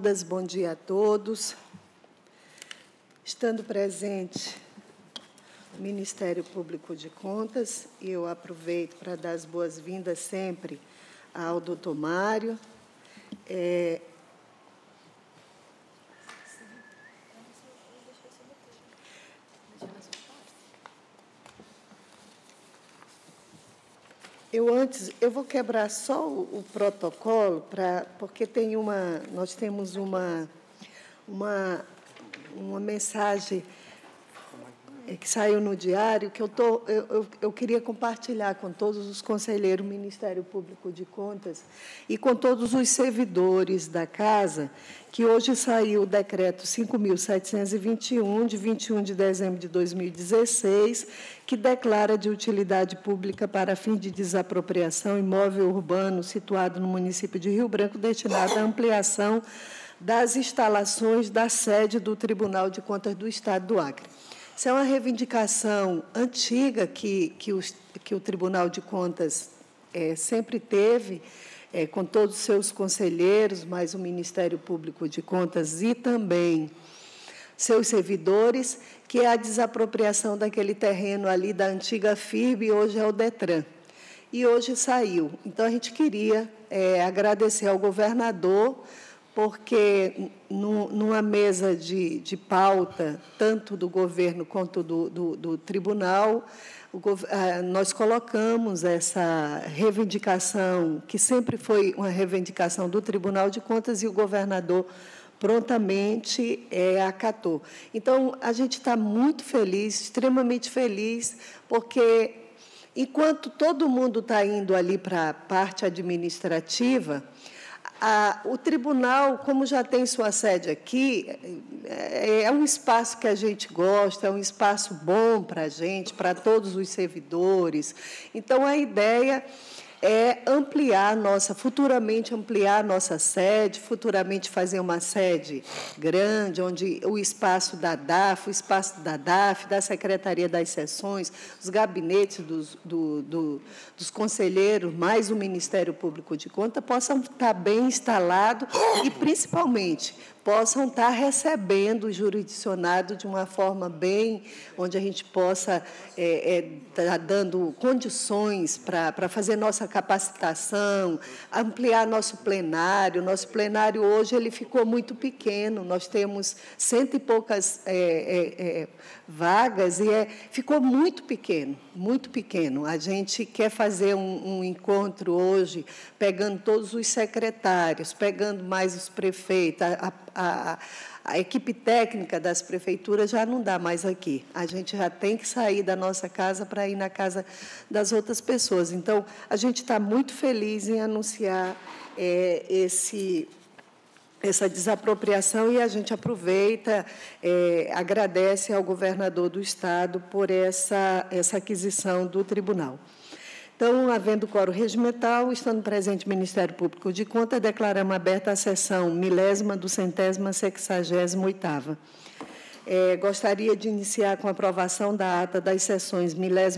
todas, bom dia a todos. Estando presente o Ministério Público de Contas, eu aproveito para dar as boas-vindas sempre ao doutor Mário. Eu vou quebrar só o protocolo, porque nós temos uma mensagem que saiu no diário, que eu queria compartilhar com todos os conselheiros do Ministério Público de Contas e com todos os servidores da Casa, que hoje saiu o decreto 5.721, de 21 de dezembro de 2016, que declara de utilidade pública para fim de desapropriação imóvel urbano situado no município de Rio Branco, destinado à ampliação das instalações da sede do Tribunal de Contas do Estado do Acre. Isso é uma reivindicação antiga que o Tribunal de Contas sempre teve, com todos os seus conselheiros, mais o Ministério Público de Contas e também seus servidores, que é a desapropriação daquele terreno ali da antiga FIRB, hoje é o DETRAN. E hoje saiu. Então, a gente queria agradecer ao governador, porque numa mesa de pauta, tanto do governo quanto do tribunal, nós colocamos essa reivindicação, que sempre foi uma reivindicação do Tribunal de Contas, e o governador prontamente acatou. Então, a gente está muito feliz, extremamente feliz, porque, enquanto todo mundo está indo ali para a parte administrativa, o tribunal, como já tem sua sede aqui, é um espaço que a gente gosta, é um espaço bom para a gente, para todos os servidores. Então, a ideia é futuramente ampliar a nossa sede, futuramente fazer uma sede grande, onde o espaço da DAF, da Secretaria das Seções, os gabinetes dos conselheiros, mais o Ministério Público de Contas, possam estar bem instalados e, principalmente, possam estar recebendo o jurisdicionado de uma forma bem, onde a gente possa estar dando condições para fazer nossa capacitação, ampliar nosso plenário. Nosso plenário hoje ele ficou muito pequeno, nós temos 100 e poucas vagas, e ficou muito pequeno, muito pequeno. A gente quer fazer um encontro hoje, pegando todos os secretários, pegando mais os prefeitos, a equipe técnica das prefeituras já não dá mais aqui. A gente já tem que sair da nossa casa para ir na casa das outras pessoas. Então, a gente está muito feliz em anunciar essa desapropriação, e a gente aproveita, agradece ao governador do Estado por essa aquisição do tribunal. Então, havendo quórum regimental, estando presente o Ministério Público de Contas, declaramos aberta a sessão 1000ª/268ª. Gostaria de iniciar com a aprovação da ata das sessões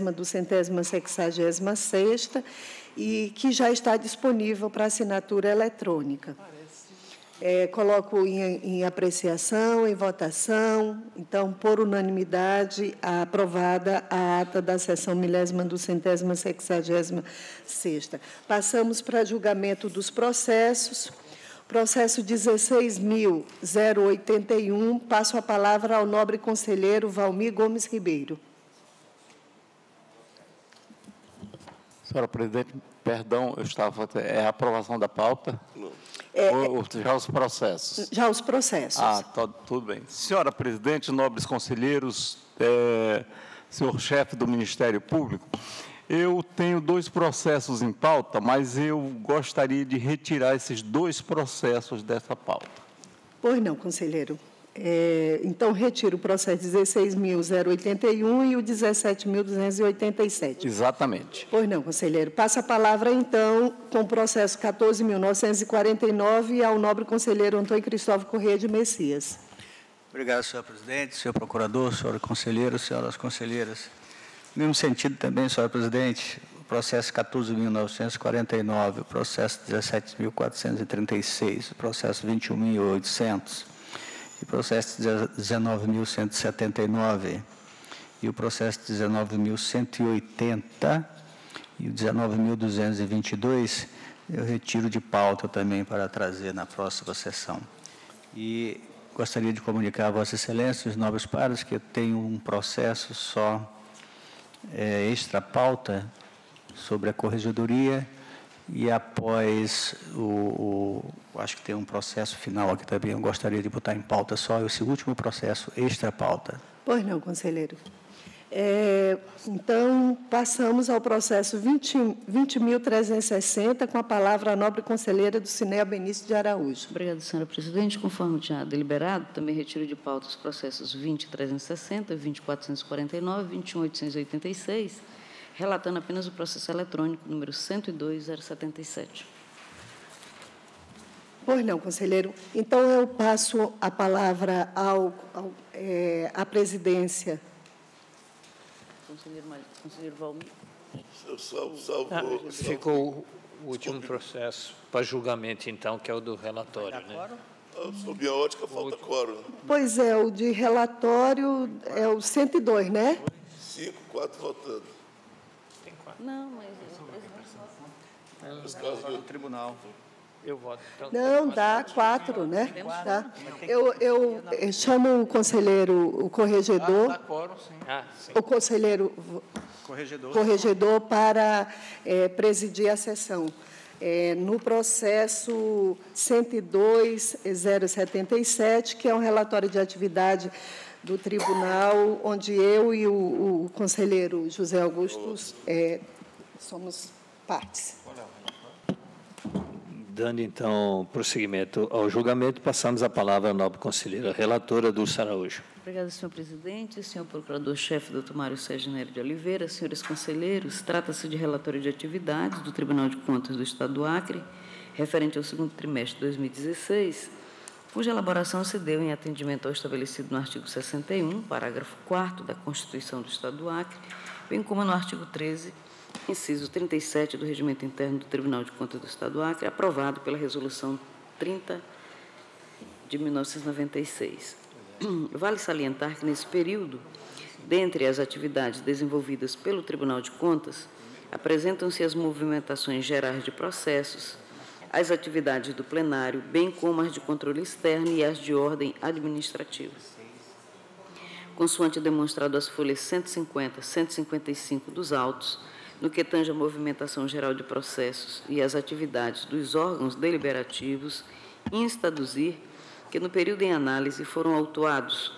1000ª/266ª, e que já está disponível para assinatura eletrônica. Coloco em apreciação, em votação. Então, por unanimidade, aprovada a ata da sessão 1000ª/266ª. Passamos para julgamento dos processos. Processo 16.081. Passo a palavra ao nobre conselheiro Valmir Gomes Ribeiro. Senhora presidente, perdão, eu estava... É a aprovação da pauta? Já os processos? Já os processos. Tudo bem. Senhora presidente, nobres conselheiros, senhor chefe do Ministério Público, eu tenho 2 processos em pauta, mas eu gostaria de retirar esses 2 processos dessa pauta. Pois não, conselheiro. Então, retiro o processo 16.081 e o 17.287. Exatamente. Pois não, conselheiro. Passa a palavra, então, com o processo 14.949 ao nobre conselheiro Antônio Cristóvão Corrêa de Messias. Obrigado, senhor presidente, senhor procurador, senhora conselheiro, senhoras conselheiras. No mesmo sentido também, senhora presidente, o processo 14.949, o processo 17.436, o processo 21.800, o processo 19.179, e o processo 19.180 e o 19.222, eu retiro de pauta também para trazer na próxima sessão. E gostaria de comunicar a Vossa Excelência, os nobres pares, que eu tenho um processo só extra pauta sobre a corregedoria, e após acho que tem um processo final aqui também, eu gostaria de botar em pauta só esse último processo extra pauta. Pois não, conselheiro. Então, passamos ao processo 20.360, com a palavra a nobre conselheira do Cinea Benício de Araújo. Obrigada, senhora presidente. Conforme já deliberado, também retiro de pauta os processos 20.360, 20.449, 21.886, relatando apenas o processo eletrônico número 102.077. Pois não, conselheiro. Então, eu passo a palavra à presidência. Conselheiro Valmir. Ficou o último processo para julgamento, então, que é o do relatório, né? Sob a ótica, falta quórum. Pois é, o de relatório é o 102, né? 5, 4 votando. Tem 4. Não, mas... Os casos do tribunal. Eu voto. Então, não, dá 4, né? Tá. Eu chamo o conselheiro, o corregedor. Dá quórum, sim. Sim. O conselheiro corregedor para presidir a sessão. No processo 102.077, que é um relatório de atividade do tribunal, onde eu e o conselheiro José Augusto somos partes. Dando, então, prosseguimento ao julgamento, passamos a palavra à nobre conselheira relatora Dulce Araújo. Obrigada, senhor presidente. Senhor procurador-chefe, doutor Mário Sérgio Nery de Oliveira, senhores conselheiros, trata-se de relatório de atividades do Tribunal de Contas do Estado do Acre, referente ao segundo trimestre de 2016, cuja elaboração se deu em atendimento ao estabelecido no artigo 61, parágrafo 4º da Constituição do Estado do Acre, bem como no artigo 13, inciso 37 do Regimento Interno do Tribunal de Contas do Estado do Acre, aprovado pela Resolução 30 de 1996. Vale salientar que, nesse período, dentre as atividades desenvolvidas pelo Tribunal de Contas, apresentam-se as movimentações gerais de processos, as atividades do plenário, bem como as de controle externo e as de ordem administrativa. Consoante demonstrado as folhas 150 e 155 dos autos, no que tange a movimentação geral de processos e as atividades dos órgãos deliberativos, insta-aduzir que, no período em análise, foram autuados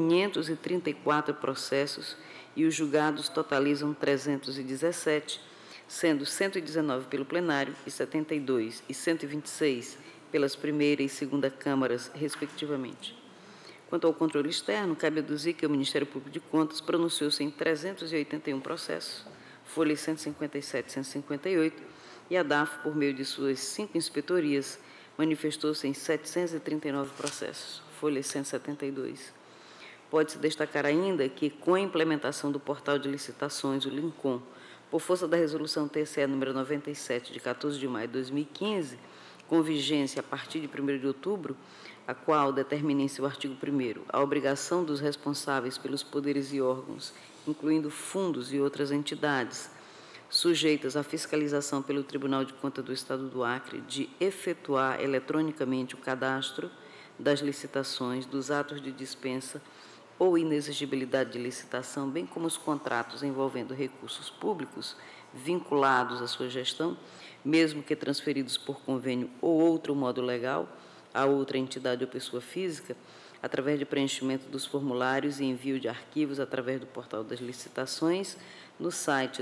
534 processos e os julgados totalizam 317, sendo 119 pelo plenário e 72 e 126 pelas primeira e segunda câmaras, respectivamente. Quanto ao controle externo, cabe aduzir que o Ministério Público de Contas pronunciou-se em 381 processos, folhas 157 e 158, e a DAF, por meio de suas 5 inspetorias, manifestou-se em 739 processos, folha 172. Pode-se destacar ainda que, com a implementação do portal de licitações, o LINCOM, por força da Resolução TCE número 97, de 14 de maio de 2015, com vigência a partir de 1º de outubro, a qual determina em seu artigo 1º a obrigação dos responsáveis pelos poderes e órgãos, incluindo fundos e outras entidades, sujeitas à fiscalização pelo Tribunal de Contas do Estado do Acre, de efetuar eletronicamente o cadastro das licitações, dos atos de dispensa ou inexigibilidade de licitação, bem como os contratos envolvendo recursos públicos vinculados à sua gestão, mesmo que transferidos por convênio ou outro modo legal a outra entidade ou pessoa física, através de preenchimento dos formulários e envio de arquivos através do portal das licitações, no site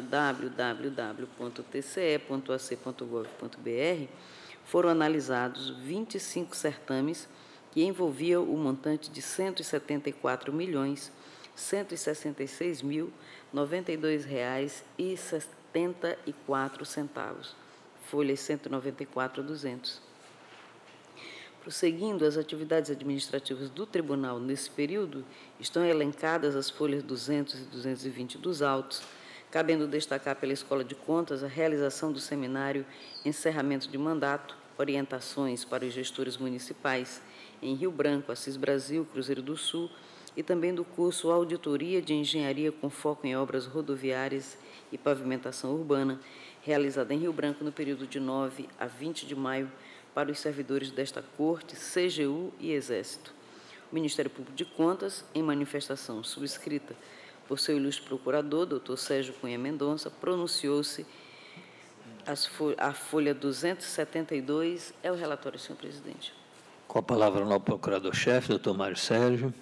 www.tce.ac.gov.br, foram analisados 25 certames que envolviam o montante de R$ 174.166.092,74, folhas 194 a 200. Prosseguindo as atividades administrativas do Tribunal nesse período, estão elencadas as folhas 200 e 220 dos autos, cabendo destacar pela Escola de Contas a realização do seminário Encerramento de Mandato, Orientações para os Gestores Municipais em Rio Branco, Assis Brasil, Cruzeiro do Sul, e também do curso Auditoria de Engenharia com foco em obras rodoviárias e pavimentação urbana, realizada em Rio Branco no período de 9 a 20 de maio, para os servidores desta Corte, CGU e Exército. O Ministério Público de Contas, em manifestação subscrita por seu ilustre procurador, doutor Sérgio Cunha Mendonça, pronunciou-se a folha 272. É o relatório, senhor presidente. Com a palavra o novo procurador-chefe, doutor Mário Sérgio.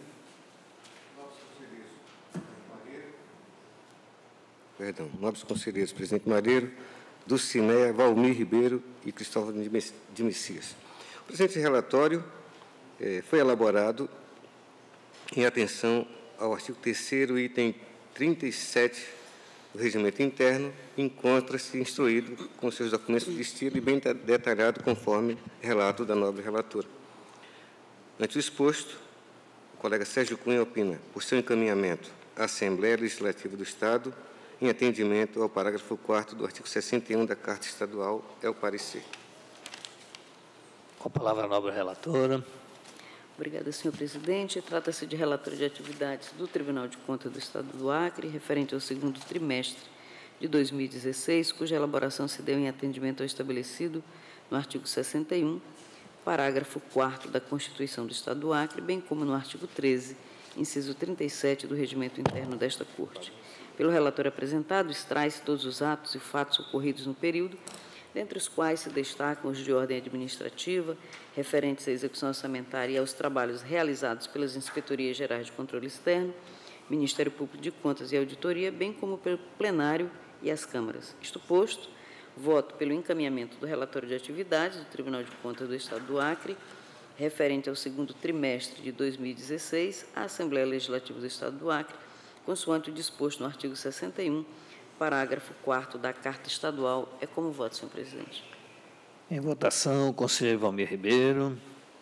Nobres conselheiros, presidente Mareiro, Dulcinea, Valmir Ribeiro e Cristóvão de Messias. O presente relatório foi elaborado em atenção ao artigo 3º, item 37 do Regimento Interno, encontra-se instruído com seus documentos de estilo e bem detalhado conforme relato da nobre relatora. Ante o exposto, o colega Sérgio Cunha opina por seu encaminhamento à Assembleia Legislativa do Estado, em atendimento ao parágrafo 4º do artigo 61 da Carta Estadual, é o parecer. Com a palavra a nobre relatora. Obrigada, senhor presidente. Trata-se de relatório de atividades do Tribunal de Contas do Estado do Acre, referente ao segundo trimestre de 2016, cuja elaboração se deu em atendimento ao estabelecido no artigo 61, parágrafo 4º da Constituição do Estado do Acre, bem como no artigo 13, inciso 37 do Regimento Interno desta Corte. Pelo relatório apresentado, extrai-se todos os atos e fatos ocorridos no período, dentre os quais se destacam os de ordem administrativa, referentes à execução orçamentária e aos trabalhos realizados pelas Inspetorias Gerais de Controle Externo, Ministério Público de Contas e Auditoria, bem como pelo plenário e as câmaras. Isto posto, voto pelo encaminhamento do relatório de atividades do Tribunal de Contas do Estado do Acre, referente ao segundo trimestre de 2016, à Assembleia Legislativa do Estado do Acre, consoante o disposto no artigo 61, parágrafo 4º da Carta Estadual. É como voto, senhor presidente. Em votação, o conselheiro Valmir Ribeiro.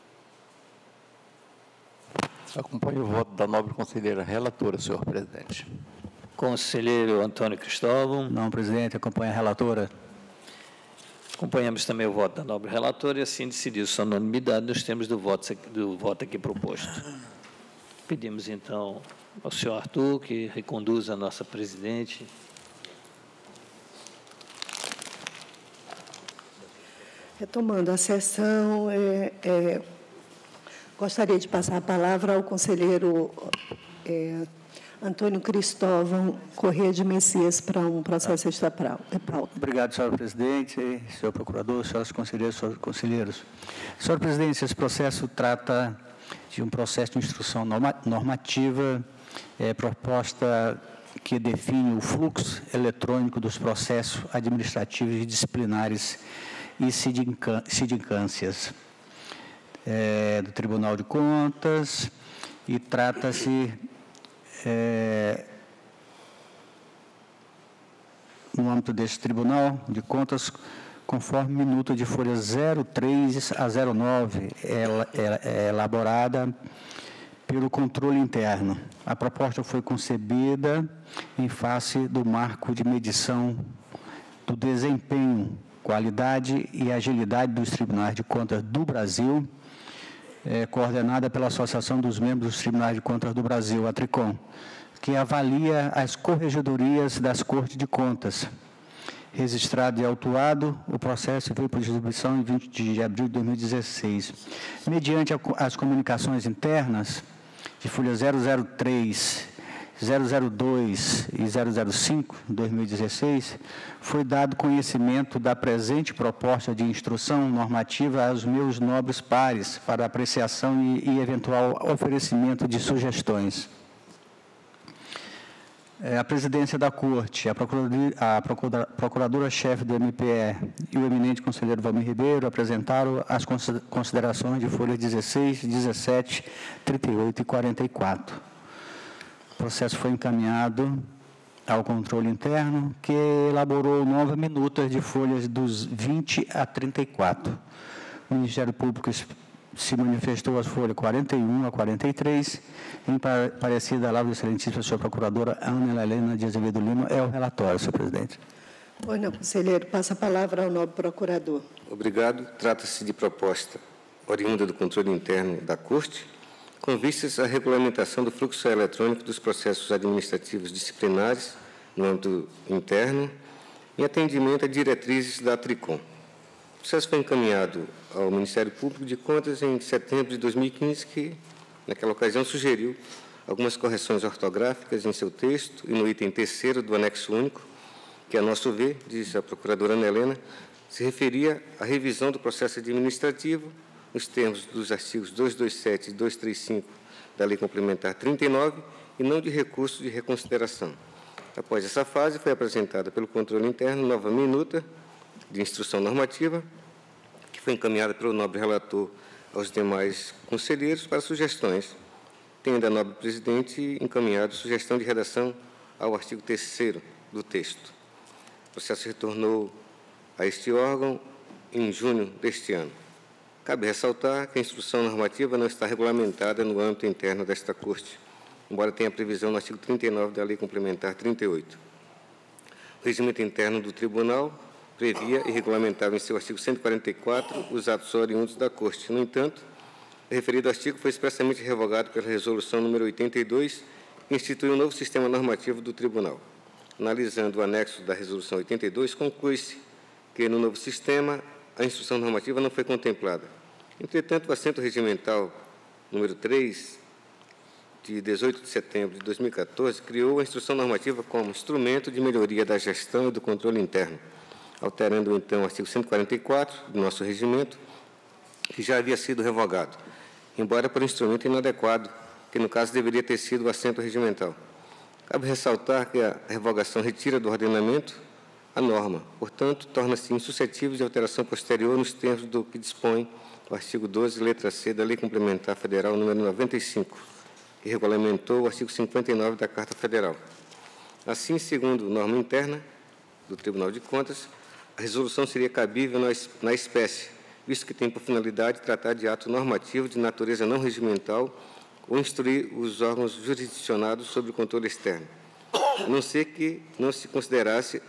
Acompanho o voto da nobre conselheira relatora, senhor presidente. Conselheiro Antônio Cristóvão. Não, presidente, acompanha a relatora. Acompanhamos também o voto da nobre relatora e assim decidiu-se a unanimidade nos termos do voto aqui proposto. Pedimos, então, ao senhor Arthur que reconduza a nossa presidente. Retomando a sessão, gostaria de passar a palavra ao conselheiro Antônio Cristóvão Corrêa de Messias para um processo extra pauta. Obrigado, senhor presidente, senhor procurador, senhores conselheiros, senhores conselheiros. Senhor presidente, esse processo trata de um processo de instrução normativa, proposta que define o fluxo eletrônico dos processos administrativos e disciplinares e sindicâncias do Tribunal de Contas, e trata-se, no âmbito deste Tribunal de Contas, conforme minuta de folha 03 a 09, é elaborada pelo controle interno. A proposta foi concebida em face do marco de medição do desempenho, qualidade e agilidade dos Tribunais de Contas do Brasil, coordenada pela Associação dos Membros dos Tribunais de Contas do Brasil, a TRICOM, que avalia as corregedorias das Cortes de Contas. Registrado e autuado, o processo veio para distribuição em 20 de abril de 2016. Mediante as comunicações internas de folha 003, 002 e 005, 2016, foi dado conhecimento da presente proposta de instrução normativa aos meus nobres pares para apreciação e eventual oferecimento de sugestões. A presidência da Corte, a procuradora-chefe do MPE e o eminente conselheiro Valmir Ribeiro apresentaram as considerações de folhas 16, 17, 38 e 44. O processo foi encaminhado ao controle interno, que elaborou nova minuta de folhas dos 20 a 34. O Ministério Público se manifestou as folhas 41 a 43, em parecer da Lavra Excelentíssima senhora Procuradora Ana Helena de Azevedo Lima. É o relatório, senhor presidente. Pois não, conselheiro. Passa a palavra ao nobre procurador. Obrigado. Trata-se de proposta oriunda do controle interno da Corte, com vistas à regulamentação do fluxo eletrônico dos processos administrativos disciplinares no âmbito interno, em atendimento a diretrizes da Tricom. O processo foi encaminhado ao Ministério Público de Contas em setembro de 2015, que, naquela ocasião, sugeriu algumas correções ortográficas em seu texto e no item 3º do anexo único, que, a nosso ver, diz a procuradora Ana Helena, se referia à revisão do processo administrativo nos termos dos artigos 227 e 235 da Lei Complementar 39 e não de recurso de reconsideração. Após essa fase, foi apresentada pelo controle interno nova minuta de instrução normativa, que foi encaminhada pelo nobre relator aos demais conselheiros para sugestões, tendo a nobre presidente encaminhado sugestão de redação ao artigo 3º do texto. O processo retornou a este órgão em junho deste ano. Cabe ressaltar que a instrução normativa não está regulamentada no âmbito interno desta Corte, embora tenha previsão no artigo 39 da Lei Complementar 38. O regimento interno do Tribunal previa e regulamentava em seu artigo 144 os atos oriundos da Corte. No entanto, o referido artigo foi expressamente revogado pela Resolução número 82, que instituiu um novo sistema normativo do Tribunal. Analisando o anexo da Resolução 82, conclui-se que, no novo sistema, a instrução normativa não foi contemplada. Entretanto, o assento regimental número 3, de 18 de setembro de 2014, criou a instrução normativa como instrumento de melhoria da gestão e do controle interno, alterando, então, o artigo 144 do nosso regimento, que já havia sido revogado, embora por instrumento inadequado, que, no caso, deveria ter sido o assento regimental. Cabe ressaltar que a revogação retira do ordenamento a norma, portanto, torna-se insuscetível de alteração posterior nos termos do que dispõe o artigo 12, letra C, da Lei Complementar Federal número 95, que regulamentou o artigo 59 da Carta Federal. Assim, segundo norma interna do Tribunal de Contas, a resolução seria cabível na espécie, visto que tem por finalidade tratar de ato normativo de natureza não regimental ou instruir os órgãos jurisdicionados sobre o controle externo, a não ser que não se considerasse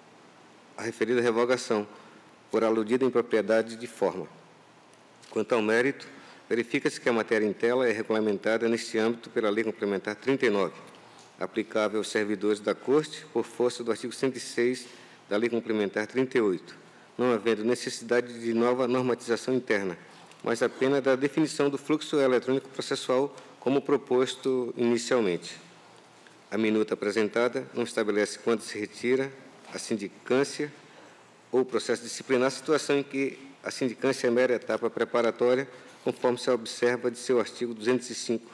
a referida revogação, por aludida impropriedade de forma. Quanto ao mérito, verifica-se que a matéria em tela é regulamentada neste âmbito pela Lei Complementar 39, aplicável aos servidores da Corte por força do artigo 106 da Lei Complementar 38, não havendo necessidade de nova normatização interna, mas apenas da definição do fluxo eletrônico processual como proposto inicialmente. A minuta apresentada não estabelece quando se retira a sindicância ou processo disciplinar, situação em que a sindicância é mera etapa preparatória, conforme se observa de seu artigo 205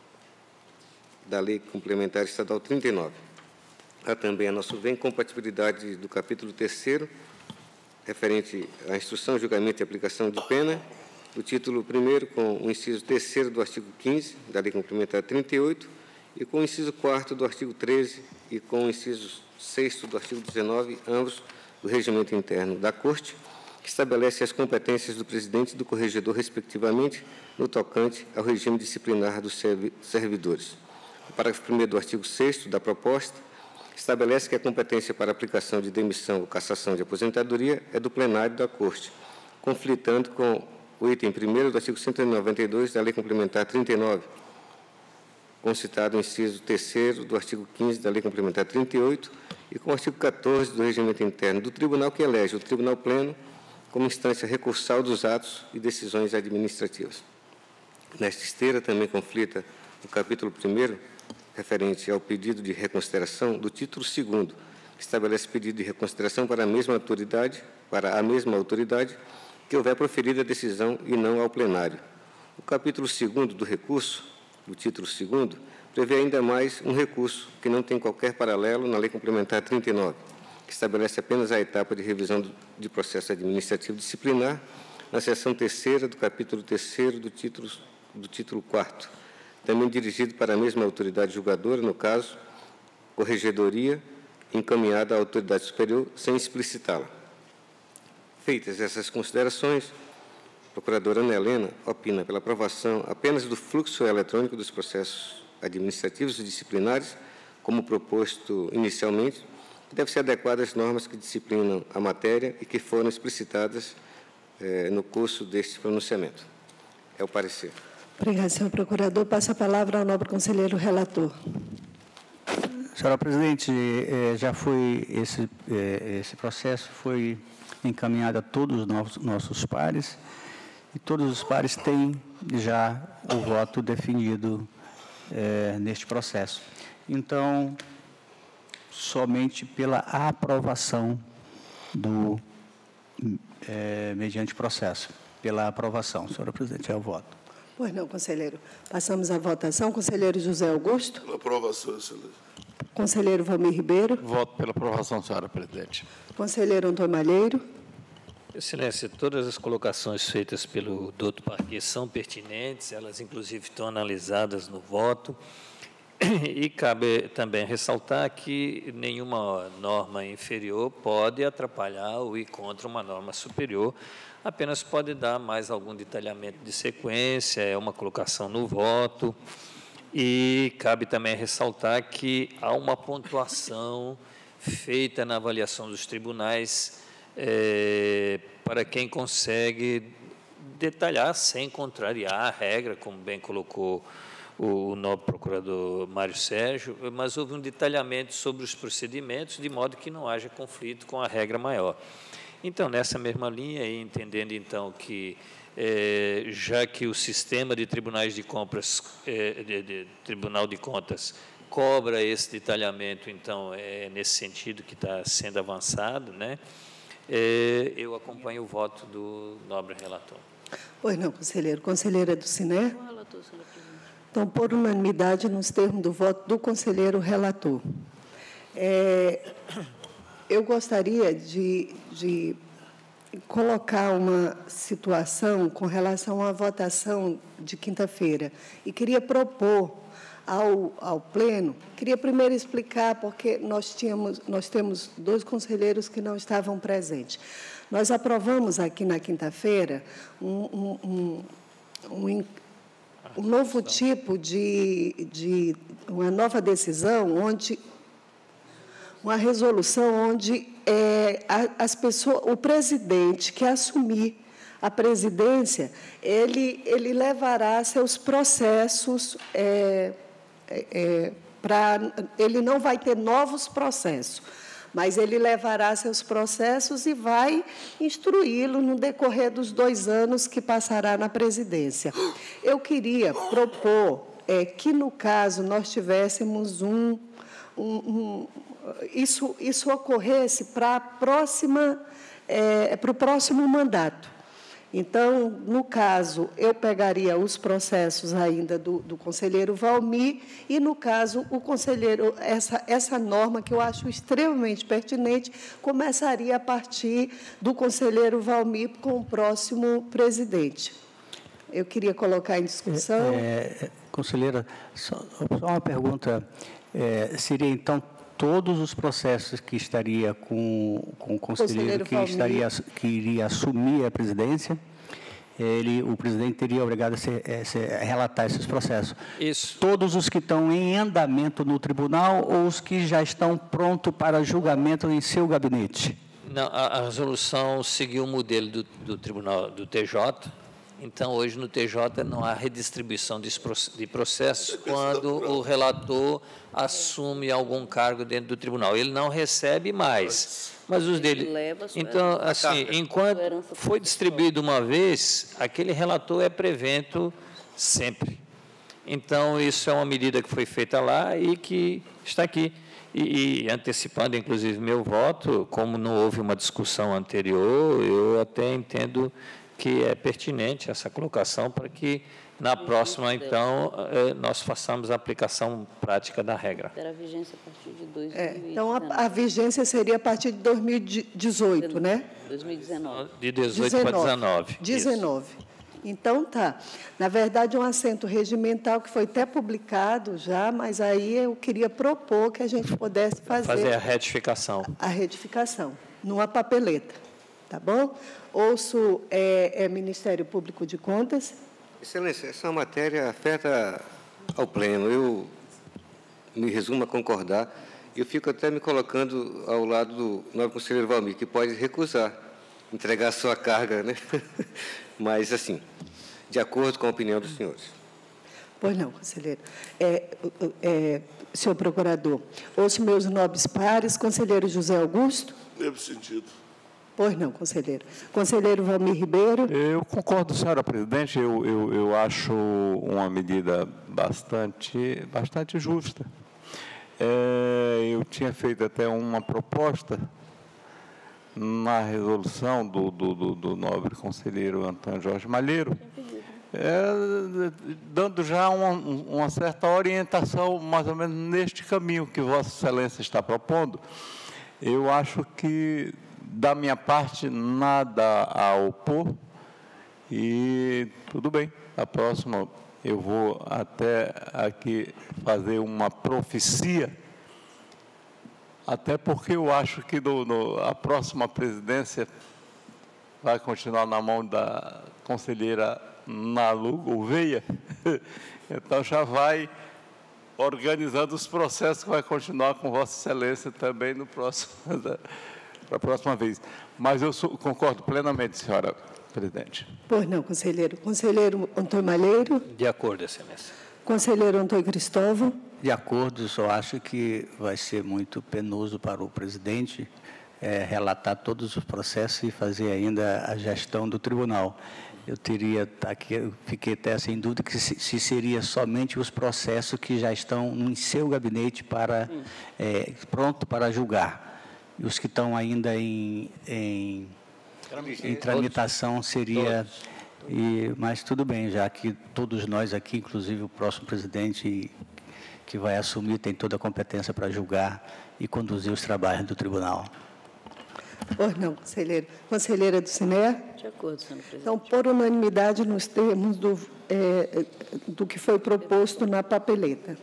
da Lei Complementar Estadual 39. Há também, a nosso ver, incompatibilidade do capítulo 3º, referente à instrução, julgamento e aplicação de pena, do título 1º com o inciso 3º do artigo 15 da Lei Complementar 38 e com o inciso 4º do artigo 13 e com o inciso 6º do artigo 19, ambos do regimento interno da Corte, que estabelece as competências do presidente e do corregedor, respectivamente, no tocante ao regime disciplinar dos servidores. O parágrafo 1º do artigo 6º da proposta estabelece que a competência para aplicação de demissão ou cassação de aposentadoria é do plenário da Corte, conflitando com o item 1º do artigo 192 da Lei Complementar 39, concitado o inciso 3º do artigo 15 da Lei Complementar 38 e com o artigo 14 do regimento interno do Tribunal, que elege o Tribunal Pleno como instância recursal dos atos e decisões administrativas. Nesta esteira, também conflita o capítulo 1º, referente ao pedido de reconsideração, do título 2º, que estabelece pedido de reconsideração para a mesma autoridade, que houver proferido a decisão e não ao plenário. O capítulo 2º do recurso, do título 2º, prevê ainda mais um recurso que não tem qualquer paralelo na Lei Complementar 39, que estabelece apenas a etapa de revisão de processo administrativo disciplinar na seção 3ª do capítulo 3º do título 4º, também dirigido para a mesma autoridade julgadora, no caso, corregedoria, encaminhada à autoridade superior, sem explicitá-la. Feitas essas considerações, procuradora Ana Helena opina pela aprovação apenas do fluxo eletrônico dos processos administrativos e disciplinares, como proposto inicialmente, que deve ser adequado às normas que disciplinam a matéria e que foram explicitadas no curso deste pronunciamento. É o parecer. Obrigada, senhor procurador. Passo a palavra ao nobre conselheiro relator. Senhora presidente, já foi esse processo foi encaminhado a todos os nossos pares e todos os pares têm já o voto definido neste processo. Então, somente pela aprovação mediante processo, pela aprovação, senhora presidente, é o voto. Pois não, conselheiro. Passamos à votação. Conselheiro José Augusto. Pela aprovação, excelência. Conselheiro Valmir Ribeiro. Voto pela aprovação, senhora presidente. Conselheiro Antônio Malheiro. Excelência, todas as colocações feitas pelo Dr. Parquet são pertinentes, elas inclusive estão analisadas no voto, e cabe também ressaltar que nenhuma norma inferior pode atrapalhar ou ir contra uma norma superior, apenas pode dar mais algum detalhamento de sequência, é uma colocação no voto, e cabe também ressaltar que há uma pontuação feita na avaliação dos tribunais para quem consegue detalhar sem contrariar a regra, como bem colocou o nobre procurador Mário Sérgio, mas houve um detalhamento sobre os procedimentos, de modo que não haja conflito com a regra maior. Então, nessa mesma linha, e entendendo então que, já que o sistema de tribunais de compras, Tribunal de Contas, cobra esse detalhamento, então, é nesse sentido que está sendo avançado, né? Eu acompanho o voto do nobre relator. Pois não, conselheiro. Conselheira do Cine. Então, por unanimidade, nos termos do voto do conselheiro relator. Eu gostaria de colocar uma situação com relação à votação de quinta-feira e queria propor ao pleno, queria primeiro explicar porque nós temos dois conselheiros que não estavam presentes. Nós aprovamos aqui na quinta-feira um novo tipo de uma nova decisão, uma resolução onde as pessoas, o presidente que assumir a presidência, ele levará seus processos ele não vai ter novos processos, mas ele levará seus processos e vai instruí-lo no decorrer dos 2 anos que passará na presidência. Eu queria propor que, no caso, nós tivéssemos isso ocorresse para o próximo mandato. Então, no caso, eu pegaria os processos ainda do conselheiro Valmir e, no caso, o conselheiro, essa norma que eu acho extremamente pertinente, começaria a partir do conselheiro Valmir com o próximo presidente. Eu queria colocar em discussão. Conselheira, só uma pergunta. Seria, então, todos os processos que estaria com o conselheiro que iria assumir a presidência, o presidente teria obrigado a relatar esses processos. Isso. Todos os que estão em andamento no tribunal ou os que já estão prontos para julgamento em seu gabinete? Não, a resolução seguiu o modelo do Tribunal do TJ. Então, hoje, no TJ, não há redistribuição de processos quando o relator assume algum cargo dentro do tribunal. Ele não recebe mais, mas os dele... Então, assim, enquanto foi distribuído uma vez, aquele relator é prevento sempre. Então, isso é uma medida que foi feita lá e que está aqui. E antecipando, inclusive, meu voto, como não houve uma discussão anterior, eu até entendo que é pertinente essa colocação para que, na próxima, então, nós façamos a aplicação prática da regra. Terá vigência a partir de 2019. Então, a vigência seria a partir de 2018, né? 2019. De 18 para 19. 19. Então, tá. Na verdade, um assento regimental que foi até publicado já, mas aí eu queria propor que a gente pudesse fazer a retificação. A retificação, numa papeleta. Tá bom? Ouço Ministério Público de Contas. Excelência, essa matéria afeta ao pleno. Eu me resumo a concordar. Eu fico até me colocando ao lado do nobre conselheiro Valmir, que pode recusar entregar a sua carga, né? Mas, assim, de acordo com a opinião dos senhores. Pois não, conselheiro. Senhor procurador, ouço meus nobres pares, conselheiro José Augusto. Mesmo sentido. Pois não, conselheiro. Conselheiro Valmir Ribeiro. Eu concordo, senhora presidente. Eu acho uma medida bastante justa. Eu tinha feito até uma proposta na resolução do nobre conselheiro Antônio Jorge Malheiro, dando já uma certa orientação, mais ou menos neste caminho que Vossa Excelência está propondo. Eu acho que, da minha parte, nada a opor, e tudo bem. A próxima, eu vou até aqui fazer uma profecia, até porque eu acho que a próxima presidência vai continuar na mão da conselheira Nalu Gouveia, então já vai organizando os processos que vai continuar com Vossa Excelência também no próximo, para a próxima vez. Mas eu concordo plenamente, senhora presidente. Pois não, conselheiro. Conselheiro Antônio Malheiro. De acordo, Excelência. Conselheiro Antônio Cristóvão. De acordo, só acho que vai ser muito penoso para o presidente relatar todos os processos e fazer ainda a gestão do tribunal. Eu fiquei até sem dúvida que se seria somente os processos que já estão em seu gabinete pronto para julgar. E os que estão ainda em tramitação seria... mas tudo bem, já que todos nós aqui, inclusive o próximo presidente que vai assumir, tem toda a competência para julgar e conduzir os trabalhos do tribunal. Pois não, conselheiro. Conselheira do CINER. De acordo, senhor presidente. Então, por unanimidade, nos termos do que foi proposto na papeleta.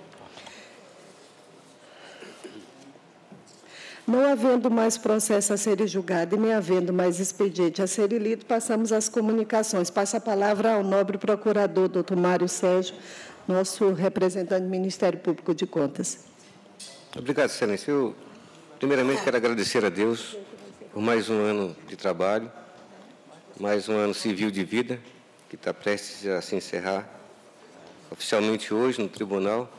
Não havendo mais processo a ser julgado e nem havendo mais expediente a ser lido, passamos às comunicações. Passo a palavra ao nobre procurador, doutor Mário Sérgio, nosso representante do Ministério Público de Contas. Obrigado, Excelência. Eu, primeiramente, quero agradecer a Deus por mais um ano de trabalho, mais um ano civil de vida, que está prestes a se encerrar oficialmente hoje no tribunal.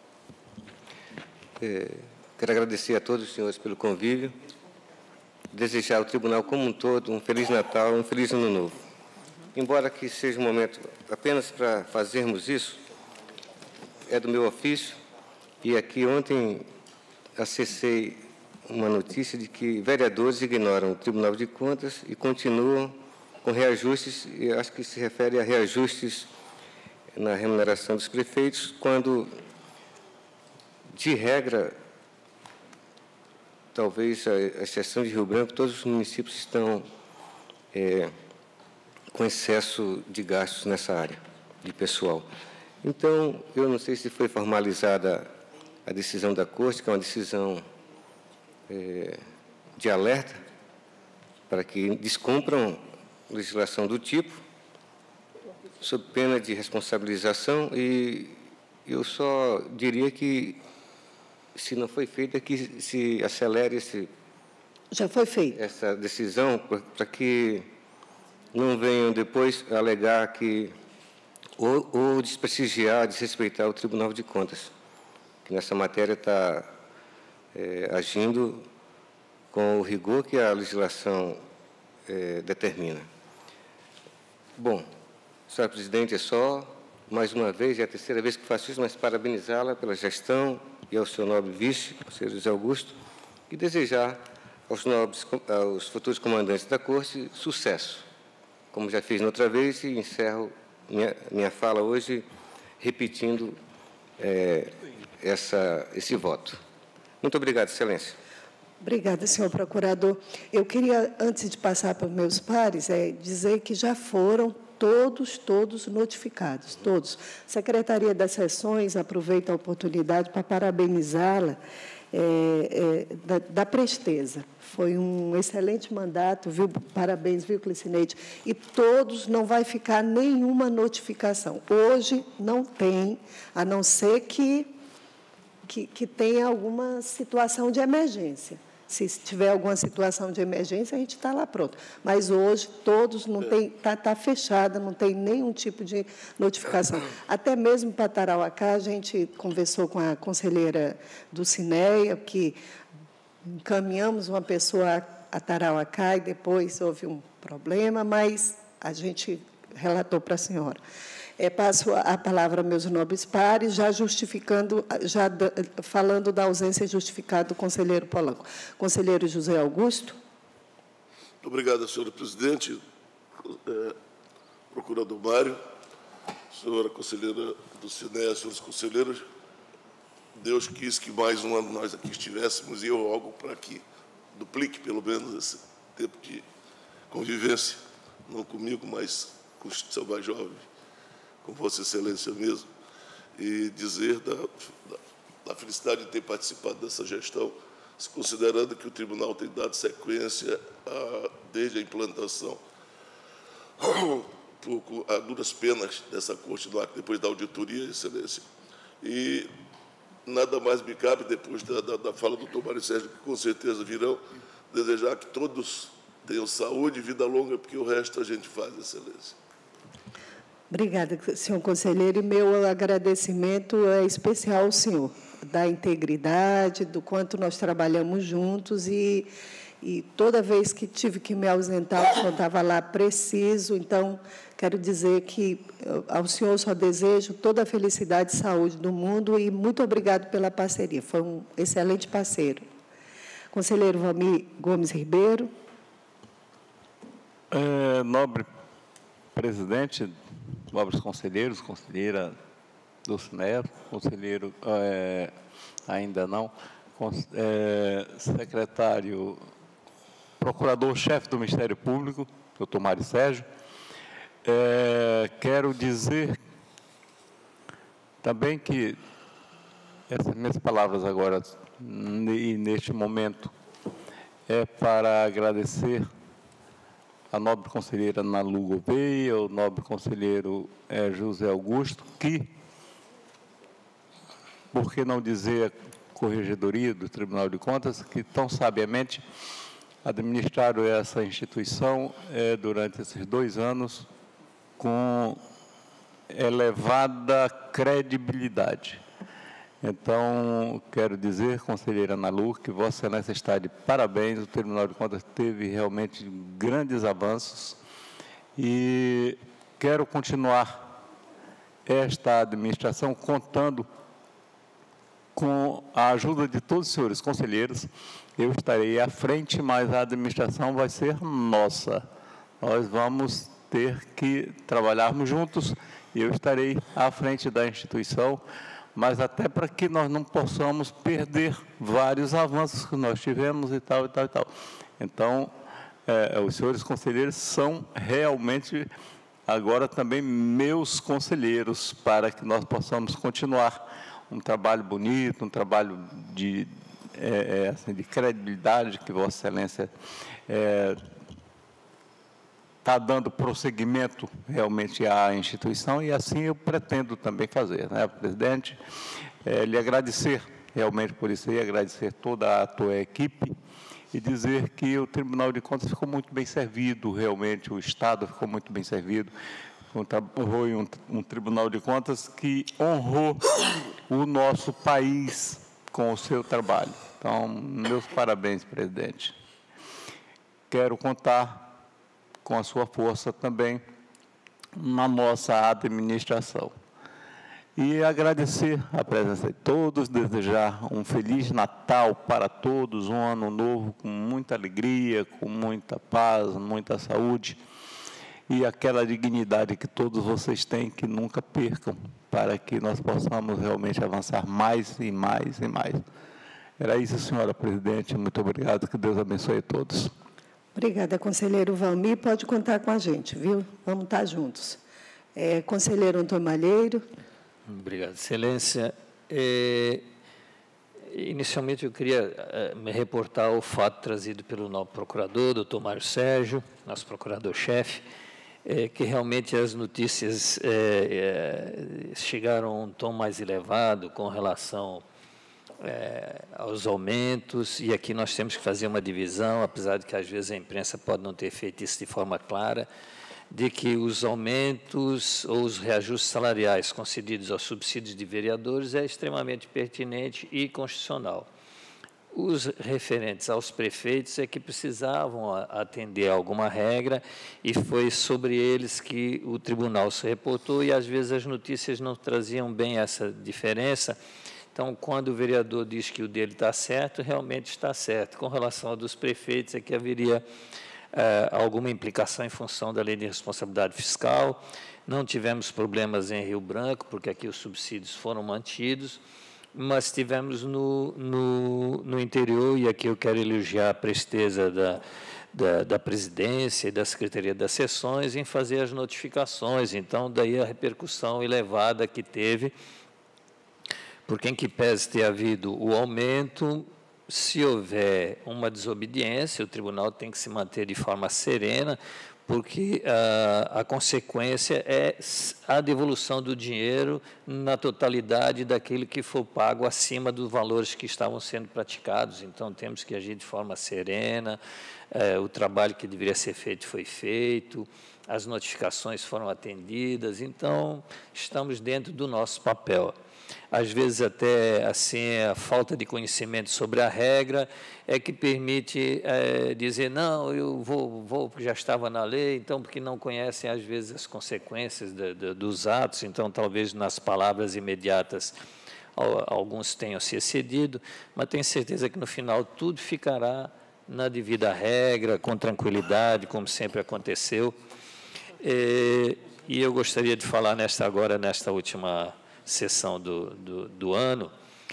Quero agradecer a todos os senhores pelo convívio, desejar ao tribunal como um todo um Feliz Natal, um Feliz Ano Novo. Embora que seja um momento apenas para fazermos isso, é do meu ofício, e aqui ontem acessei uma notícia de que vereadores ignoram o Tribunal de Contas e continuam com reajustes, e acho que se refere a reajustes na remuneração dos prefeitos, quando, de regra, talvez a exceção de Rio Branco, todos os municípios estão com excesso de gastos nessa área de pessoal. Então, eu não sei se foi formalizada a decisão da Corte, que é uma decisão de alerta para que descumpram legislação do tipo, sob pena de responsabilização, e eu só diria que, se não foi feita, que se acelere Já foi feito. Essa decisão, para que não venham depois alegar que ou desprestigiar, desrespeitar o Tribunal de Contas, que nessa matéria está agindo com o rigor que a legislação determina. Bom, senhora presidente, é só, mais uma vez, é a terceira vez que faço isso, mas parabenizá-la pela gestão e ao seu nobre vice, o senhor José Augusto, e desejar aos futuros comandantes da Corte sucesso, como já fiz outra vez, e encerro minha fala hoje repetindo esse voto. Muito obrigado, Excelência. Obrigada, senhor procurador. Eu queria, antes de passar para os meus pares, dizer que já foram todos notificados, todos. A Secretaria das Sessões aproveita a oportunidade para parabenizá-la da presteza. Foi um excelente mandato, viu? Parabéns, viu, Clecineide? E todos, não vai ficar nenhuma notificação. Hoje não tem, a não ser que tenha alguma situação de emergência. Se tiver alguma situação de emergência, a gente está lá pronto. Mas hoje, todos, não tem, está fechada, não tem nenhum tipo de notificação. Até mesmo para Tarauacá, a gente conversou com a conselheira do CINEA, que encaminhamos uma pessoa a Tarauacá e depois houve um problema, mas a gente relatou para a senhora. Passo a palavra aos meus nobres pares, já falando da ausência justificada do conselheiro Polanco. Conselheiro José Augusto. Muito obrigado, senhora presidente, procurador Mário, senhora conselheira do CINEA, senhores conselheiros. Deus quis que mais um ano nós aqui estivéssemos e eu rogo para que duplique, pelo menos, esse tempo de convivência, não comigo, mas com o seu mais jovem, com Vossa Excelência mesmo, e dizer da felicidade de ter participado dessa gestão, se considerando que o Tribunal tem dado sequência desde a implantação, a duras penas dessa Corte do Acre, depois da auditoria, Excelência. E nada mais me cabe, depois da fala do doutor Mário Sérgio, que com certeza virão, desejar que todos tenham saúde e vida longa, porque o resto a gente faz, Excelência. Obrigada, senhor conselheiro. E meu agradecimento é especial ao senhor, da integridade, do quanto nós trabalhamos juntos e toda vez que tive que me ausentar, o senhor estava lá preciso. Então, quero dizer que ao senhor só desejo toda a felicidade e saúde do mundo e muito obrigado pela parceria. Foi um excelente parceiro. Conselheiro Valmir Gomes Ribeiro. Nobre presidente, nobres conselheiros, conselheira do CINEA, conselheiro, ainda não, secretário, procurador-chefe do Ministério Público, doutor Mário Sérgio. Quero dizer também que essas minhas palavras agora, e neste momento, é para agradecer a nobre conselheira Nalu Gouveia, o nobre conselheiro José Augusto, que, por que não dizer a Corregedoria do Tribunal de Contas, que tão sabiamente administraram essa instituição durante esses 2 anos com elevada credibilidade. Então, quero dizer, conselheira Nalu, que Vossa Excelência está de parabéns, o Tribunal de Contas teve realmente grandes avanços e quero continuar esta administração contando com a ajuda de todos os senhores conselheiros. Eu estarei à frente, mas a administração vai ser nossa. Nós vamos ter que trabalharmos juntos e eu estarei à frente da instituição, mas até para que nós não possamos perder vários avanços que nós tivemos e tal, e tal, e tal. Então, os senhores conselheiros são realmente agora também meus conselheiros, para que nós possamos continuar um trabalho bonito, um trabalho de credibilidade que Vossa Excelência está dando prosseguimento realmente à instituição, e assim eu pretendo também fazer, né, presidente? Lhe agradecer realmente por isso aí, agradecer toda a tua equipe e dizer que o Tribunal de Contas ficou muito bem servido, realmente, o Estado ficou muito bem servido. Foi um Tribunal de Contas que honrou o nosso país com o seu trabalho. Então, meus parabéns, presidente. Quero contar com a sua força também na nossa administração. E agradecer a presença de todos, desejar um Feliz Natal para todos, um ano novo com muita alegria, com muita paz, muita saúde, e aquela dignidade que todos vocês têm, que nunca percam, para que nós possamos realmente avançar mais e mais e mais. Era isso, senhora presidente. Muito obrigado. Que Deus abençoe a todos. Obrigada, conselheiro Valmir. Pode contar com a gente, viu? Vamos estar juntos. Conselheiro Antônio Malheiro. Obrigado, Excelência. Inicialmente, eu queria me reportar ao fato trazido pelo novo procurador, doutor Mário Sérgio, nosso procurador-chefe, que realmente as notícias chegaram a um tom mais elevado com relação aos aumentos, e aqui nós temos que fazer uma divisão, apesar de que às vezes a imprensa pode não ter feito isso de forma clara, de que os aumentos ou os reajustes salariais concedidos aos subsídios de vereadores é extremamente pertinente e constitucional. Os referentes aos prefeitos é que precisavam atender a alguma regra, e foi sobre eles que o tribunal se reportou, e às vezes as notícias não traziam bem essa diferença. Então, quando o vereador diz que o dele está certo, realmente está certo. Com relação ao dos prefeitos, é que haveria alguma implicação em função da lei de responsabilidade fiscal. Não tivemos problemas em Rio Branco, porque aqui os subsídios foram mantidos, mas tivemos no interior, e aqui eu quero elogiar a presteza da presidência e da Secretaria das Sessões em fazer as notificações. Então, daí a repercussão elevada que teve, porque em que pese ter havido o aumento, se houver uma desobediência, o tribunal tem que se manter de forma serena, porque a consequência é a devolução do dinheiro na totalidade daquilo que for pago acima dos valores que estavam sendo praticados. Então, temos que agir de forma serena, o trabalho que deveria ser feito foi feito, as notificações foram atendidas, então, estamos dentro do nosso papel. Às vezes, até assim, a falta de conhecimento sobre a regra é que permite dizer, não, eu vou, porque já estava na lei, então, porque não conhecem, às vezes, as consequências dos atos, então, talvez, nas palavras imediatas, alguns tenham se excedido, mas tenho certeza que, no final, tudo ficará na devida regra, com tranquilidade, como sempre aconteceu. E eu gostaria de falar nesta última sessão do ano,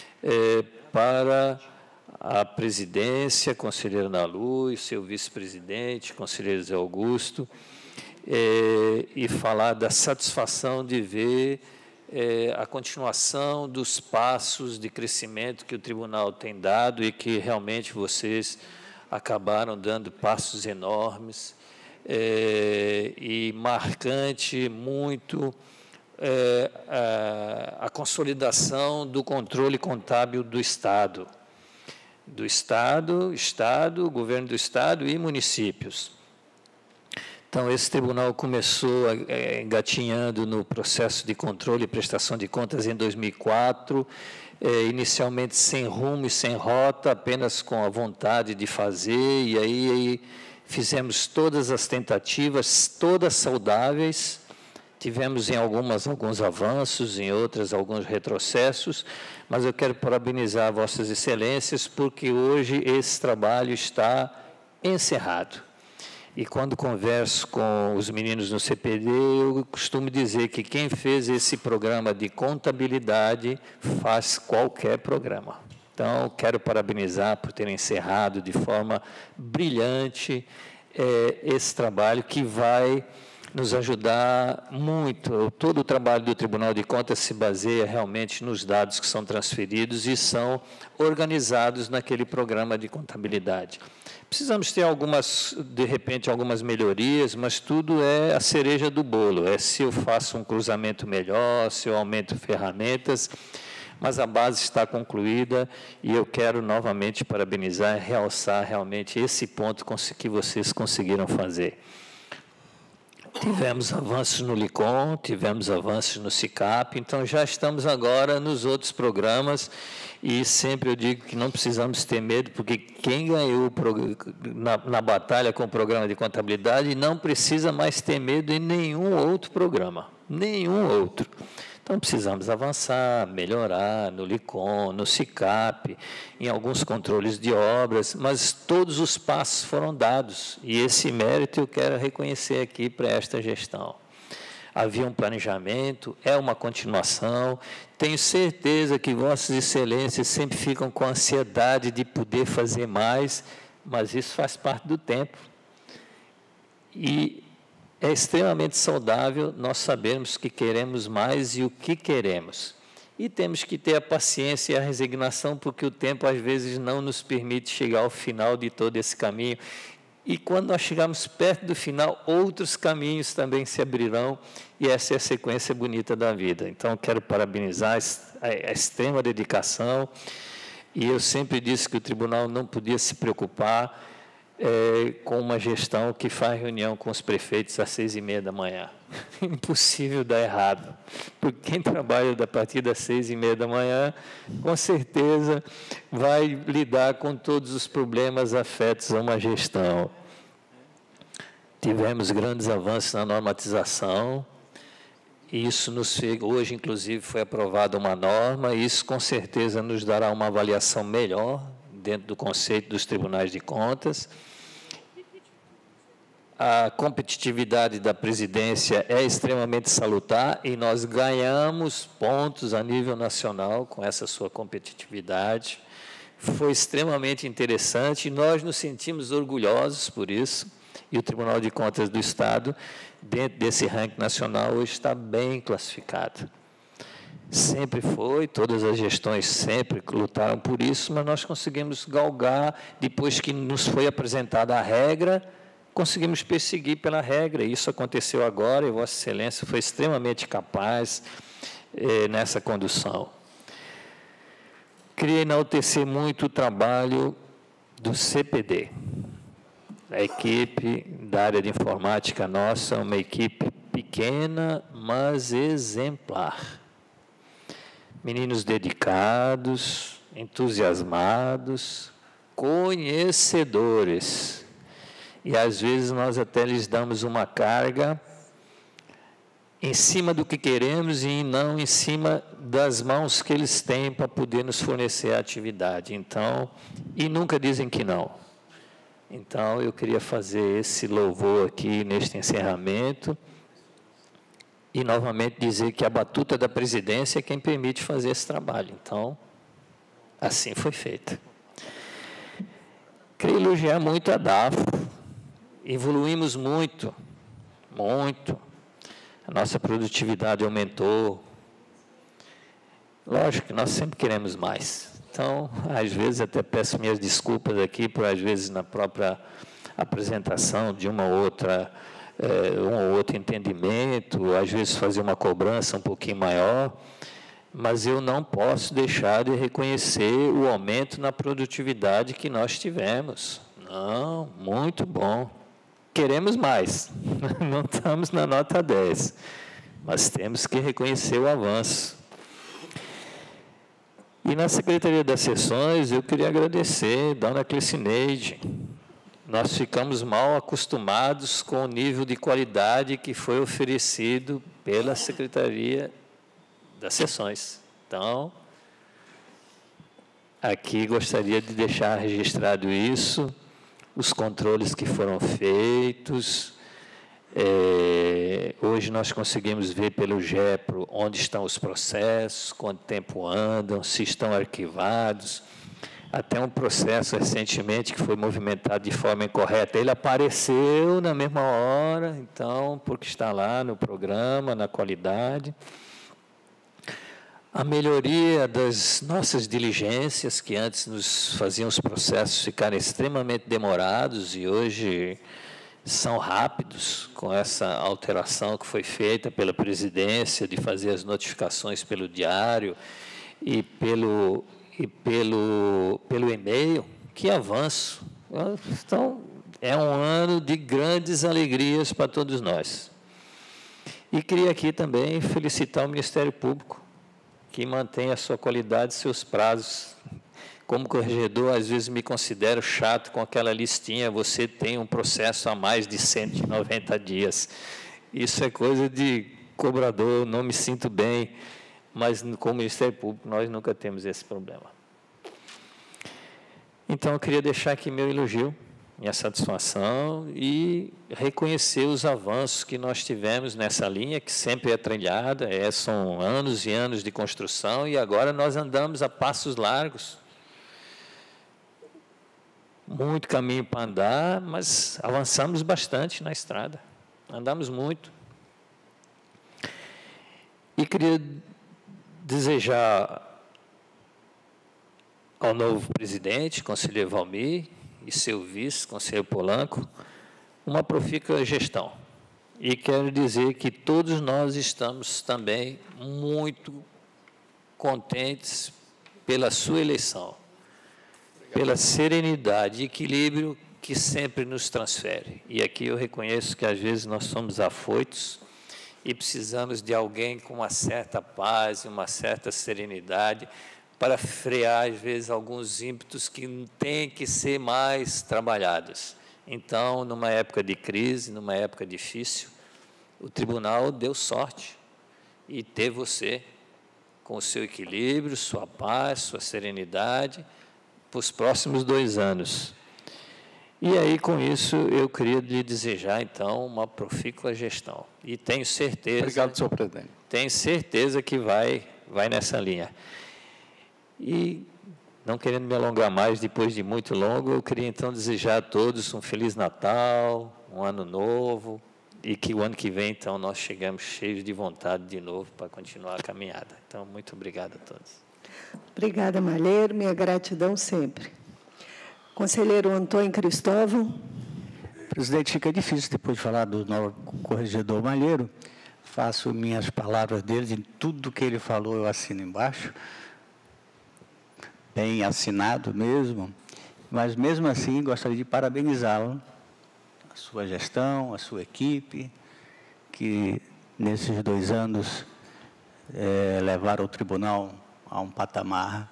para a presidência, conselheiro Ana Luz, seu vice-presidente, conselheiro Zé Augusto, e falar da satisfação de ver a continuação dos passos de crescimento que o tribunal tem dado, e que realmente vocês acabaram dando passos enormes, e marcante muito a consolidação do controle contábil do Estado, governo do Estado e municípios. Então, esse tribunal começou engatinhando no processo de controle e prestação de contas em 2004, inicialmente sem rumo e sem rota, apenas com a vontade de fazer, e aí fizemos todas as tentativas, todas saudáveis. Tivemos em alguns avanços, em outras alguns retrocessos, mas eu quero parabenizar Vossas Excelências, porque hoje esse trabalho está encerrado. E quando converso com os meninos no CPD, eu costumo dizer que quem fez esse programa de contabilidade faz qualquer programa. Então, quero parabenizar por terem encerrado de forma brilhante esse trabalho, que vai nos ajudar muito. Todo o trabalho do Tribunal de Contas se baseia realmente nos dados que são transferidos e são organizados naquele programa de contabilidade. Precisamos ter de repente, algumas melhorias, mas tudo é a cereja do bolo. Se eu faço um cruzamento melhor, se eu aumento ferramentas, mas a base está concluída, e eu quero novamente parabenizar e realçar realmente esse ponto que vocês conseguiram fazer. Tivemos avanços no LICOM, tivemos avanços no SICAP, então já estamos agora nos outros programas, e sempre eu digo que não precisamos ter medo, porque quem ganhou na batalha com o programa de contabilidade não precisa mais ter medo em nenhum outro programa, nenhum outro. Então, precisamos avançar, melhorar no LICOM, no SICAP, em alguns controles de obras, mas todos os passos foram dados, e esse mérito eu quero reconhecer aqui para esta gestão. Havia um planejamento, é uma continuação, tenho certeza que Vossas Excelências sempre ficam com ansiedade de poder fazer mais, mas isso faz parte do tempo. E é extremamente saudável nós sabermos que queremos mais e o que queremos. e temos que ter a paciência e a resignação, porque o tempo, às vezes, não nos permite chegar ao final de todo esse caminho. E quando nós chegarmos perto do final, outros caminhos também se abrirão, e essa é a sequência bonita da vida. Então, quero parabenizar a extrema dedicação, e eu sempre disse que o tribunal não podia se preocupar com uma gestão que faz reunião com os prefeitos às 6h30 da manhã. Impossível dar errado, porque quem trabalha a partir das 6h30 da manhã, com certeza vai lidar com todos os problemas afetos a uma gestão. Tivemos grandes avanços na normatização, isso nos fez, hoje, inclusive, foi aprovada uma norma, e isso, com certeza, nos dará uma avaliação melhor dentro do conceito dos tribunais de contas. A competitividade da presidência é extremamente salutar, e nós ganhamos pontos a nível nacional com essa sua competitividade. Foi extremamente interessante, e nós nos sentimos orgulhosos por isso, e o Tribunal de Contas do Estado, dentro desse ranking nacional, hoje está bem classificado. Sempre foi, todas as gestões sempre lutaram por isso, mas nós conseguimos galgar, depois que nos foi apresentada a regra, conseguimos perseguir pela regra. Isso aconteceu agora, e Vossa Excelência foi extremamente capaz nessa condução. Queria enaltecer muito o trabalho do CPD. A equipe da área de informática nossa é uma equipe pequena, mas exemplar. Meninos dedicados, entusiasmados, conhecedores. E, às vezes, nós até lhes damos uma carga em cima do que queremos e não em cima das mãos que eles têm para poder nos fornecer a atividade. Então, e nunca dizem que não. Então, eu queria fazer esse louvor aqui neste encerramento e, novamente, dizer que a batuta da presidência é quem permite fazer esse trabalho. Então, assim foi feito. Queria elogiar muito a DAFO. Evoluímos muito, muito. A nossa produtividade aumentou. Lógico que nós sempre queremos mais. Então, às vezes, até peço minhas desculpas aqui, por às vezes, na própria apresentação de um ou outro entendimento, às vezes fazer uma cobrança um pouquinho maior, mas eu não posso deixar de reconhecer o aumento na produtividade que nós tivemos. Não, muito bom. Queremos mais, não estamos na nota 10, mas temos que reconhecer o avanço. E na Secretaria das Sessões, eu queria agradecer, dona Clecineide. Nós ficamos mal acostumados com o nível de qualidade que foi oferecido pela Secretaria das Sessões. Então, aqui gostaria de deixar registrado isso, os controles que foram feitos. Hoje nós conseguimos ver pelo GEPRO onde estão os processos, quanto tempo andam, se estão arquivados. Até um processo recentemente que foi movimentado de forma incorreta, ele apareceu na mesma hora, então, porque está lá no programa, na qualidade. A melhoria das nossas diligências, que antes nos faziam os processos ficarem extremamente demorados e hoje são rápidos, com essa alteração que foi feita pela presidência de fazer as notificações pelo diário e pelo e-mail. Que avanço! Então, é um ano de grandes alegrias para todos nós. E queria aqui também felicitar o Ministério Público, que mantém a sua qualidade e seus prazos. Como corregedor, às vezes me considero chato com aquela listinha, você tem um processo a mais de 190 dias. Isso é coisa de cobrador, não me sinto bem, mas com o Ministério Público nós nunca temos esse problema. Então, eu queria deixar aqui meu elogio, minha satisfação e reconhecer os avanços que nós tivemos nessa linha, que sempre é trilhada, são anos e anos de construção, e agora nós andamos a passos largos. Muito caminho para andar, mas avançamos bastante na estrada, andamos muito. E queria desejar ao novo presidente, conselheiro Valmir, e seu vice, conselheiro Polanco, uma profícua gestão. E quero dizer que todos nós estamos também muito contentes pela sua eleição, pela serenidade e equilíbrio que sempre nos transfere. E aqui eu reconheço que, às vezes, nós somos afoitos e precisamos de alguém com uma certa paz, uma certa serenidade, para frear, às vezes, alguns ímpetos que têm que ser mais trabalhados. Então, numa época de crise, numa época difícil, o tribunal deu sorte e ter você com o seu equilíbrio, sua paz, sua serenidade, para os próximos 2 anos. E aí, com isso, eu queria lhe desejar, então, uma profícua gestão. E tenho certeza... Obrigado, senhor presidente. Tenho certeza que vai nessa linha. E, não querendo me alongar mais, depois de muito longo, eu queria, então, desejar a todos um Feliz Natal, um Ano Novo, e que o ano que vem, então, nós chegamos cheios de vontade de novo para continuar a caminhada. Então, muito obrigado a todos. Obrigada, Malheiro. Minha gratidão sempre. Conselheiro Antônio Cristóvão. Presidente, fica difícil depois de falar do novo corregedor Malheiro. Faço minhas palavras dele, em tudo que ele falou eu assino embaixo. Bem assinado mesmo, mas mesmo assim gostaria de parabenizá-lo, a sua gestão, a sua equipe, que nesses 2 anos levaram o tribunal a um patamar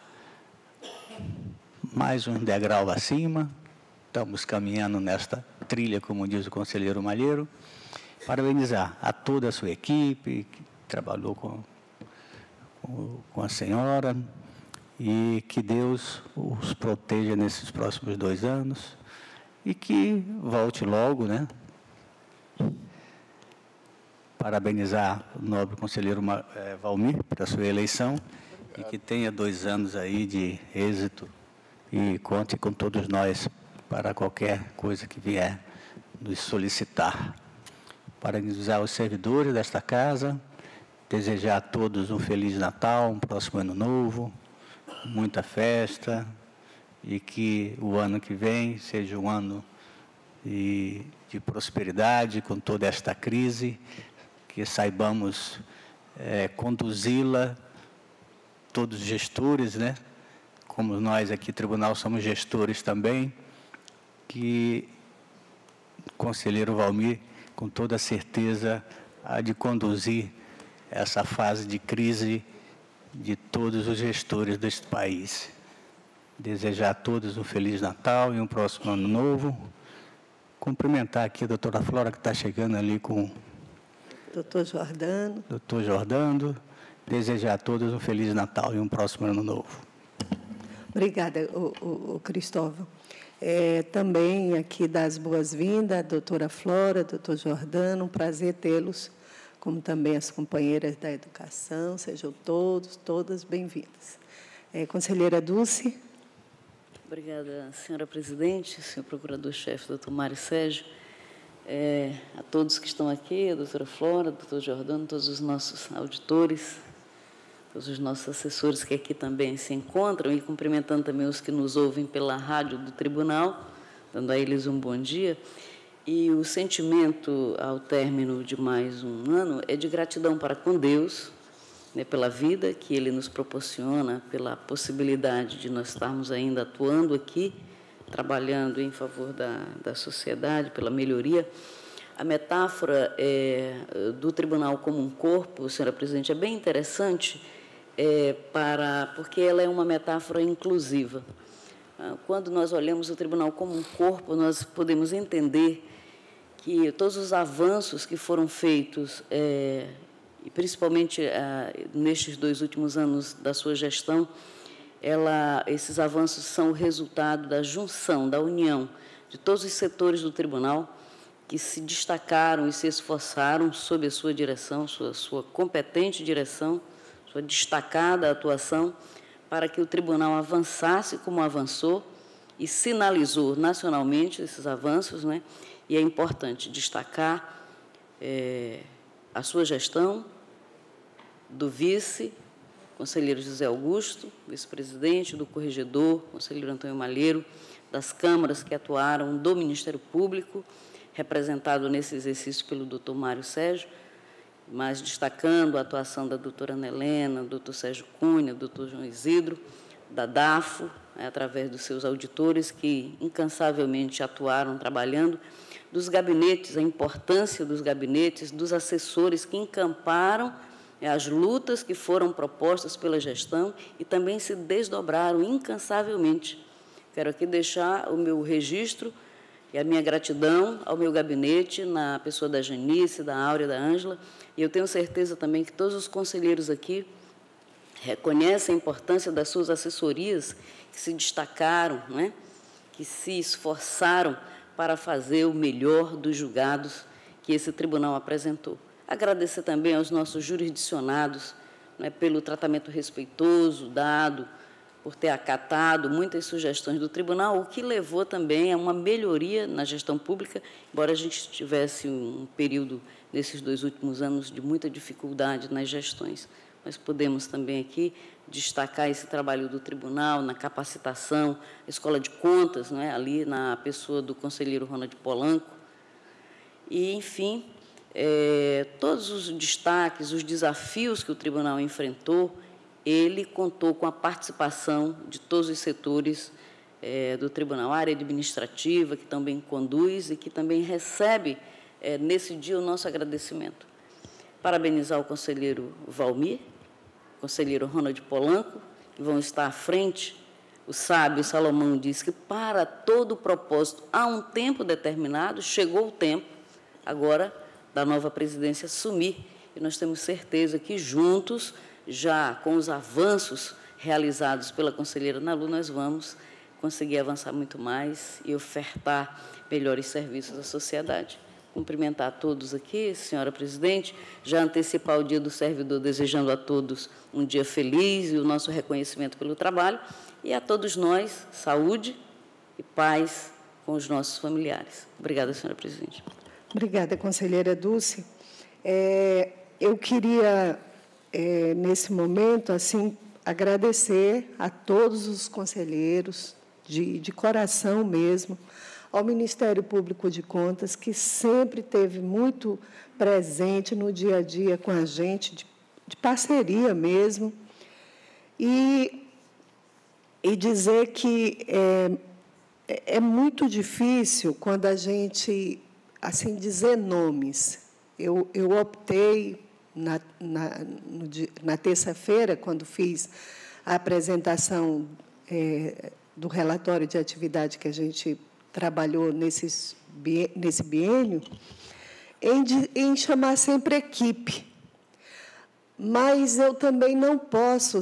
mais um degrau acima. Estamos caminhando nesta trilha, como diz o conselheiro Malheiro. Parabenizar a toda a sua equipe, que trabalhou com a senhora, e que Deus os proteja nesses próximos 2 anos e que volte logo, né? Parabenizar o nobre conselheiro Valmir pela sua eleição. Obrigado. E que tenha 2 anos aí de êxito e conte com todos nós para qualquer coisa que vier nos solicitar. Parabenizar os servidores desta casa, desejar a todos um Feliz Natal, um próximo Ano Novo, muita festa, e que o ano que vem seja um ano de prosperidade com toda esta crise, que saibamos conduzi-la, todos os gestores, né? Como nós aqui, tribunal, somos gestores também, que o conselheiro Valmir, com toda certeza, há de conduzir essa fase de crise de todos os gestores deste país. Desejar a todos um Feliz Natal e um próximo Ano Novo. Cumprimentar aqui a doutora Flora, que está chegando ali com... Doutor Jordano. Doutor Jordano. Desejar a todos um Feliz Natal e um próximo Ano Novo. Obrigada, Cristóvão. Também aqui dar as boas-vindas à doutora Flora, doutor Jordano, um prazer tê-los, como também as companheiras da educação, sejam todas bem-vindas. Conselheira Dulce. Obrigada, senhora presidente, senhor procurador-chefe, doutor Mário Sérgio, a todos que estão aqui, a doutora Flora, doutor Jordano, todos os nossos auditores, todos os nossos assessores que aqui também se encontram, e cumprimentando também os que nos ouvem pela rádio do tribunal, dando a eles um bom dia. E o sentimento, ao término de mais um ano, é de gratidão para com Deus, né, pela vida que Ele nos proporciona, pela possibilidade de nós estarmos ainda atuando aqui, trabalhando em favor da sociedade, pela melhoria. A metáfora do tribunal como um corpo, senhora presidente, é bem interessante, porque ela é uma metáfora inclusiva. Quando nós olhamos o tribunal como um corpo, nós podemos entender que todos os avanços que foram feitos, e principalmente nestes 2 últimos anos da sua gestão, esses avanços são o resultado da junção, da união de todos os setores do tribunal que se destacaram e se esforçaram sob a sua direção, sua competente direção, sua destacada atuação, para que o tribunal avançasse como avançou e sinalizou nacionalmente esses avanços, né? E é importante destacar a sua gestão, do vice, conselheiro José Augusto, vice-presidente, do corregedor, conselheiro Antônio Malheiro, das câmaras que atuaram, do Ministério Público, representado nesse exercício pelo doutor Mário Sérgio, mas destacando a atuação da doutora Ana Helena, do doutor Sérgio Cunha, do doutor João Isidro, da DAFO, através dos seus auditores que incansavelmente atuaram trabalhando, dos gabinetes, a importância dos gabinetes, dos assessores que encamparam as lutas que foram propostas pela gestão e também se desdobraram incansavelmente. Quero aqui deixar o meu registro e a minha gratidão ao meu gabinete, na pessoa da Janice, da Áurea, da Ângela, e eu tenho certeza também que todos os conselheiros aqui reconhecem a importância das suas assessorias, que se destacaram, né, que se esforçaram para fazer o melhor dos julgados que esse tribunal apresentou. Agradecer também aos nossos jurisdicionados, né, pelo tratamento respeitoso dado, por ter acatado muitas sugestões do tribunal, o que levou também a uma melhoria na gestão pública, embora a gente tivesse um período, nesses 2 últimos anos, de muita dificuldade nas gestões. Mas podemos também aqui destacar esse trabalho do tribunal, na capacitação, a Escola de Contas, não é? Ali na pessoa do conselheiro Ronald Polanco. E, enfim, todos os destaques, os desafios que o tribunal enfrentou, ele contou com a participação de todos os setores do tribunal, a área administrativa, que também conduz e que também recebe, nesse dia, o nosso agradecimento. Parabenizar o conselheiro Valmir, o conselheiro Ronald Polanco, que vão estar à frente. O sábio Salomão diz que, para todo propósito, há um tempo determinado, chegou o tempo, agora, da nova presidência assumir, e nós temos certeza que, juntos, já com os avanços realizados pela conselheira Nalu, nós vamos conseguir avançar muito mais e ofertar melhores serviços à sociedade. Cumprimentar a todos aqui, senhora presidente, já antecipar o Dia do Servidor, desejando a todos um dia feliz e o nosso reconhecimento pelo trabalho, e a todos nós, saúde e paz com os nossos familiares. Obrigada, senhora presidente. Obrigada, conselheira Dulce. Eu queria, nesse momento, assim, agradecer a todos os conselheiros, de coração mesmo, ao Ministério Público de Contas, que sempre esteve muito presente no dia a dia com a gente, de parceria mesmo, e dizer que é muito difícil quando a gente, assim, dizer nomes. Eu optei, na terça-feira, quando fiz a apresentação do relatório de atividade que a gente trabalhou nesse biênio, em chamar sempre equipe. Mas eu também não posso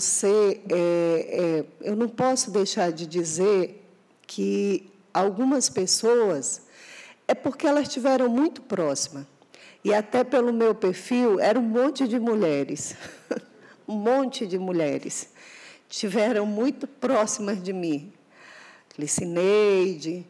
eu não posso deixar de dizer que algumas pessoas é porque elas estiveram muito próximas. E até pelo meu perfil, era um monte de mulheres, um monte de mulheres. Estiveram muito próximas de mim. Licineide,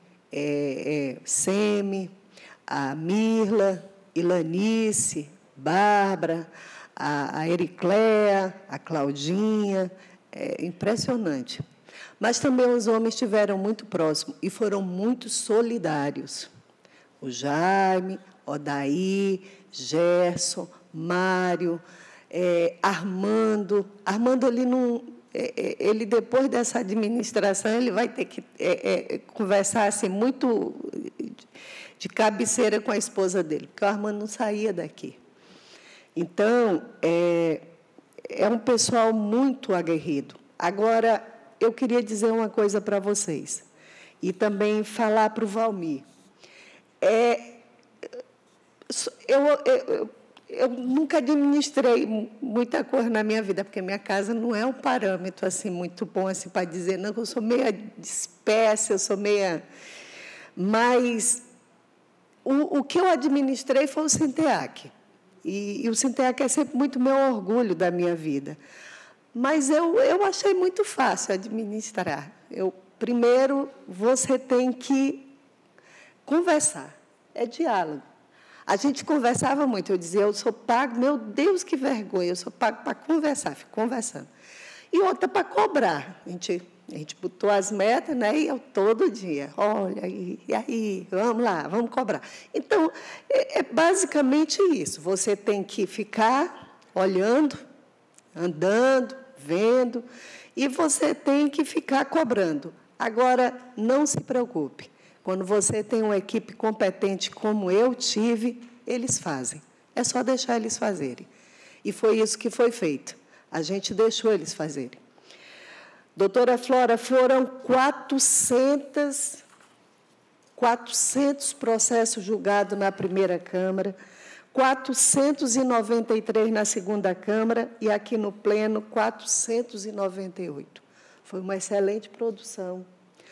Semi, a Mirla, Ilanice, Bárbara, a Ericléa, a Claudinha, impressionante. Mas também os homens estiveram muito próximos e foram muito solidários. O Jaime, Odaí, Gerson, Mário, Armando. Armando, ele, depois dessa administração, ele vai ter que conversar assim, muito de cabeceira com a esposa dele, porque o Armando não saía daqui. Então, é um pessoal muito aguerrido. Agora, eu queria dizer uma coisa para vocês, e também falar para o Valmir. Eu nunca administrei muita coisa na minha vida, porque minha casa não é um parâmetro assim, muito bom assim, para dizer, não, eu sou meia dispersa, eu sou meia... Mas o que eu administrei foi o Sinteac. E o Sinteac é sempre muito meu orgulho da minha vida. Mas eu achei muito fácil administrar. Primeiro, você tem que conversar, é diálogo. A gente conversava muito, eu dizia, eu sou pago, meu Deus, que vergonha, eu sou pago para conversar, fico conversando. E outra para cobrar. A gente botou as metas, né? E eu todo dia, olha, e aí, vamos lá, vamos cobrar. Então, é basicamente isso. Você tem que ficar olhando, andando, vendo, e você tem que ficar cobrando. Agora, não se preocupe. Quando você tem uma equipe competente como eu tive, eles fazem. É só deixar eles fazerem. E foi isso que foi feito. A gente deixou eles fazerem. Doutora Flora, foram 400 processos julgados na primeira Câmara, 493 na segunda Câmara e aqui no Pleno, 498. Foi uma excelente produção.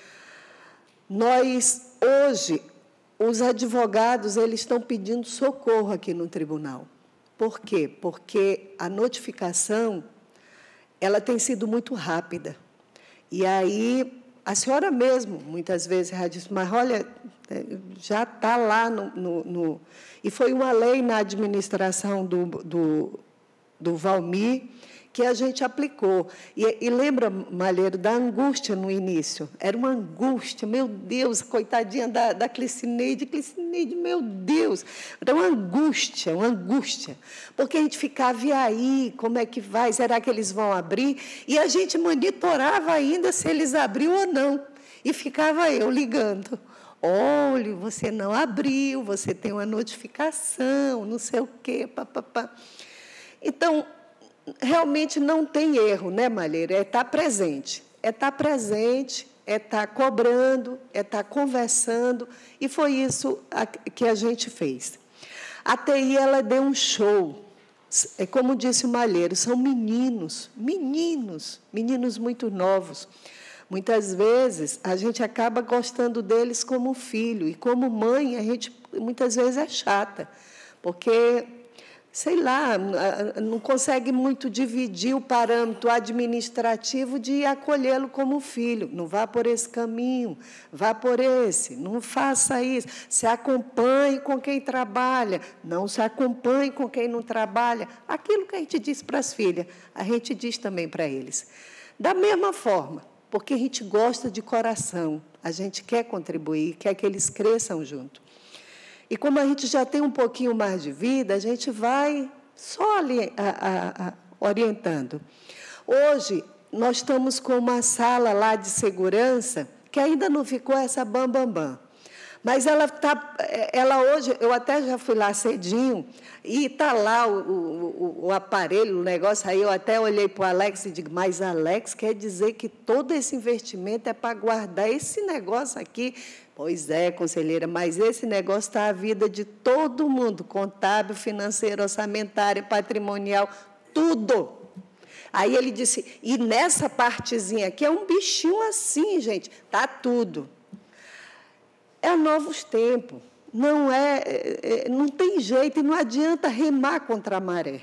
Nós, hoje, os advogados eles estão pedindo socorro aqui no tribunal. Por quê? Porque a notificação ela tem sido muito rápida. E aí, a senhora mesmo, muitas vezes, já disse, mas, olha, já está lá no... E foi uma lei na administração do Valmir que a gente aplicou. E lembra, Malheiro, da angústia no início? Era uma angústia, meu Deus, coitadinha da Clicineide, meu Deus, era uma angústia, porque a gente ficava, e aí, como é que vai, será que eles vão abrir? E a gente monitorava ainda se eles abriam ou não, e ficava eu ligando. Olha, você não abriu, você tem uma notificação, não sei o quê, papapá. Então, realmente não tem erro, né, Malheiro? É estar presente. É estar cobrando, é estar conversando, e foi isso que a gente fez. A TI, ela deu um show. É como disse o Malheiro, são meninos muito novos. Muitas vezes, a gente acaba gostando deles como filho, e como mãe, a gente, muitas vezes, é chata, porque... sei lá, não consegue muito dividir o parâmetro administrativo de acolhê-lo como filho. Não vá por esse caminho, vá por esse, não faça isso. Se acompanhe com quem trabalha, não se acompanhe com quem não trabalha. Aquilo que a gente diz para as filhas, a gente diz também para eles. Da mesma forma, porque a gente gosta de coração, a gente quer contribuir, quer que eles cresçam junto. E como a gente já tem um pouquinho mais de vida, a gente vai só ali orientando. Hoje, nós estamos com uma sala lá de segurança, que ainda não ficou essa bam. Mas ela hoje, eu até já fui lá cedinho, e está lá o aparelho, o negócio, aí eu até olhei para o Alex e digo, mas, Alex, quer dizer que todo esse investimento é para guardar esse negócio aqui? Pois é, conselheira, mas esse negócio está a vida de todo mundo, contábil, financeiro, orçamentário, patrimonial, tudo. Aí ele disse, e nessa partezinha aqui é um bichinho assim, gente, está tudo. É novos tempos, não tem jeito, e não adianta remar contra a maré,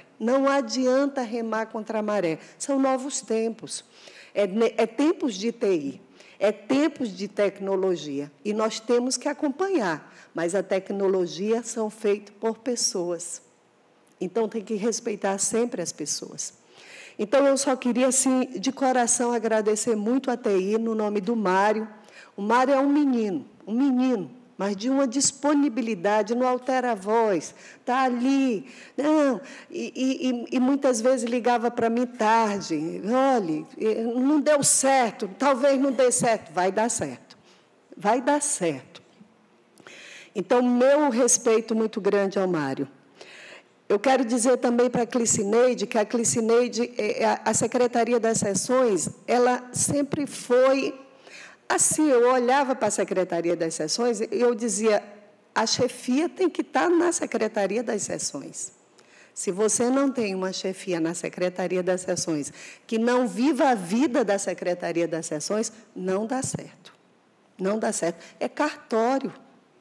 são novos tempos, é tempos de TI. É tempos de tecnologia, e nós temos que acompanhar, mas a tecnologia são feitas por pessoas. Então, tem que respeitar sempre as pessoas. Então, eu só queria, assim, de coração, agradecer muito a TI, no nome do Mário. O Mário é um menino, mas de uma disponibilidade, não altera a voz, está ali. Não, e muitas vezes ligava para mim tarde, olha, não deu certo, talvez não dê certo. Vai dar certo. Então, meu respeito muito grande ao Mário. Eu quero dizer também para a Clicineide, que a Clicineide, a Secretaria das Sessões, ela sempre foi... Assim, eu olhava para a Secretaria das Sessões e eu dizia, a chefia tem que estar na Secretaria das Sessões. Se você não tem uma chefia na Secretaria das Sessões que não viva a vida da Secretaria das Sessões, não dá certo. Não dá certo. É cartório.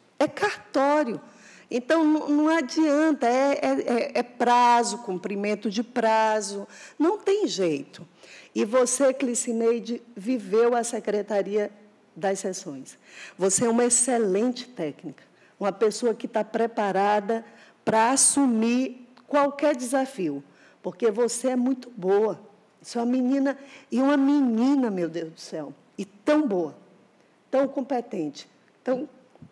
Então, não adianta, é prazo, cumprimento de prazo, não tem jeito. E você, Clicineide, viveu a Secretaria das Sessões. Você é uma excelente técnica. uma pessoa que está preparada para assumir qualquer desafio, porque você é muito boa. Você é uma menina, meu Deus do céu, e tão boa, tão competente. Então,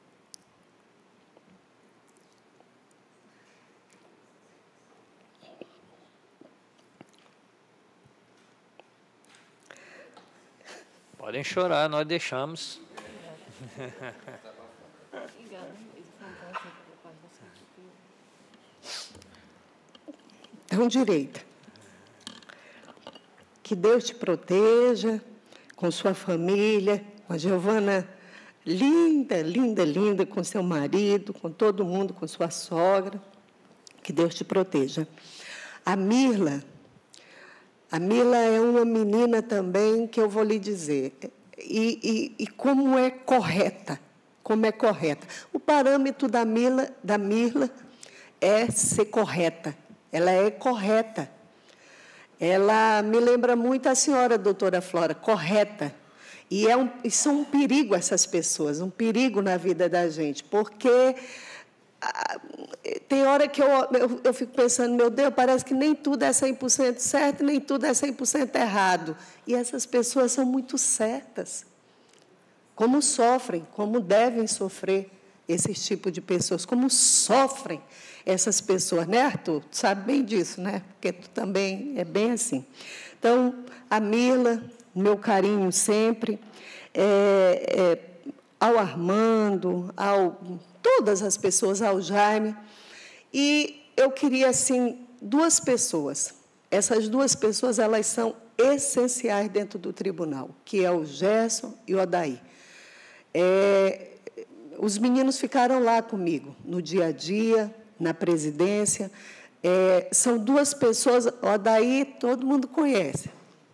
podem chorar, nós deixamos. Então, direita. Que Deus te proteja, com sua família, com a Giovana linda, linda, linda, com seu marido, com todo mundo, com sua sogra. Que Deus te proteja. A Mirla é uma menina também que eu vou lhe dizer. E como é correta, O parâmetro da Mirla é ser correta. Ela é correta. Ela me lembra muito a senhora, doutora Flora, correta. E são um perigo essas pessoas, um perigo na vida da gente, porque tem hora que eu fico pensando, meu Deus, parece que nem tudo é 100% certo, nem tudo é 100% errado. E essas pessoas são muito certas. Como sofrem, como devem sofrer esses tipos de pessoas, como sofrem essas pessoas, né, Arthur? Tu sabe bem disso, né? Porque tu também é bem assim. Então, a Mirla, meu carinho sempre, ao Armando, todas as pessoas, ao Jaime. E eu queria, assim, 2 pessoas. Essas 2 pessoas, elas são essenciais dentro do tribunal, que é o Gerson e o Odaí. Os meninos ficaram lá comigo, no dia a dia, na presidência. São 2 pessoas, o Odaí todo mundo conhece,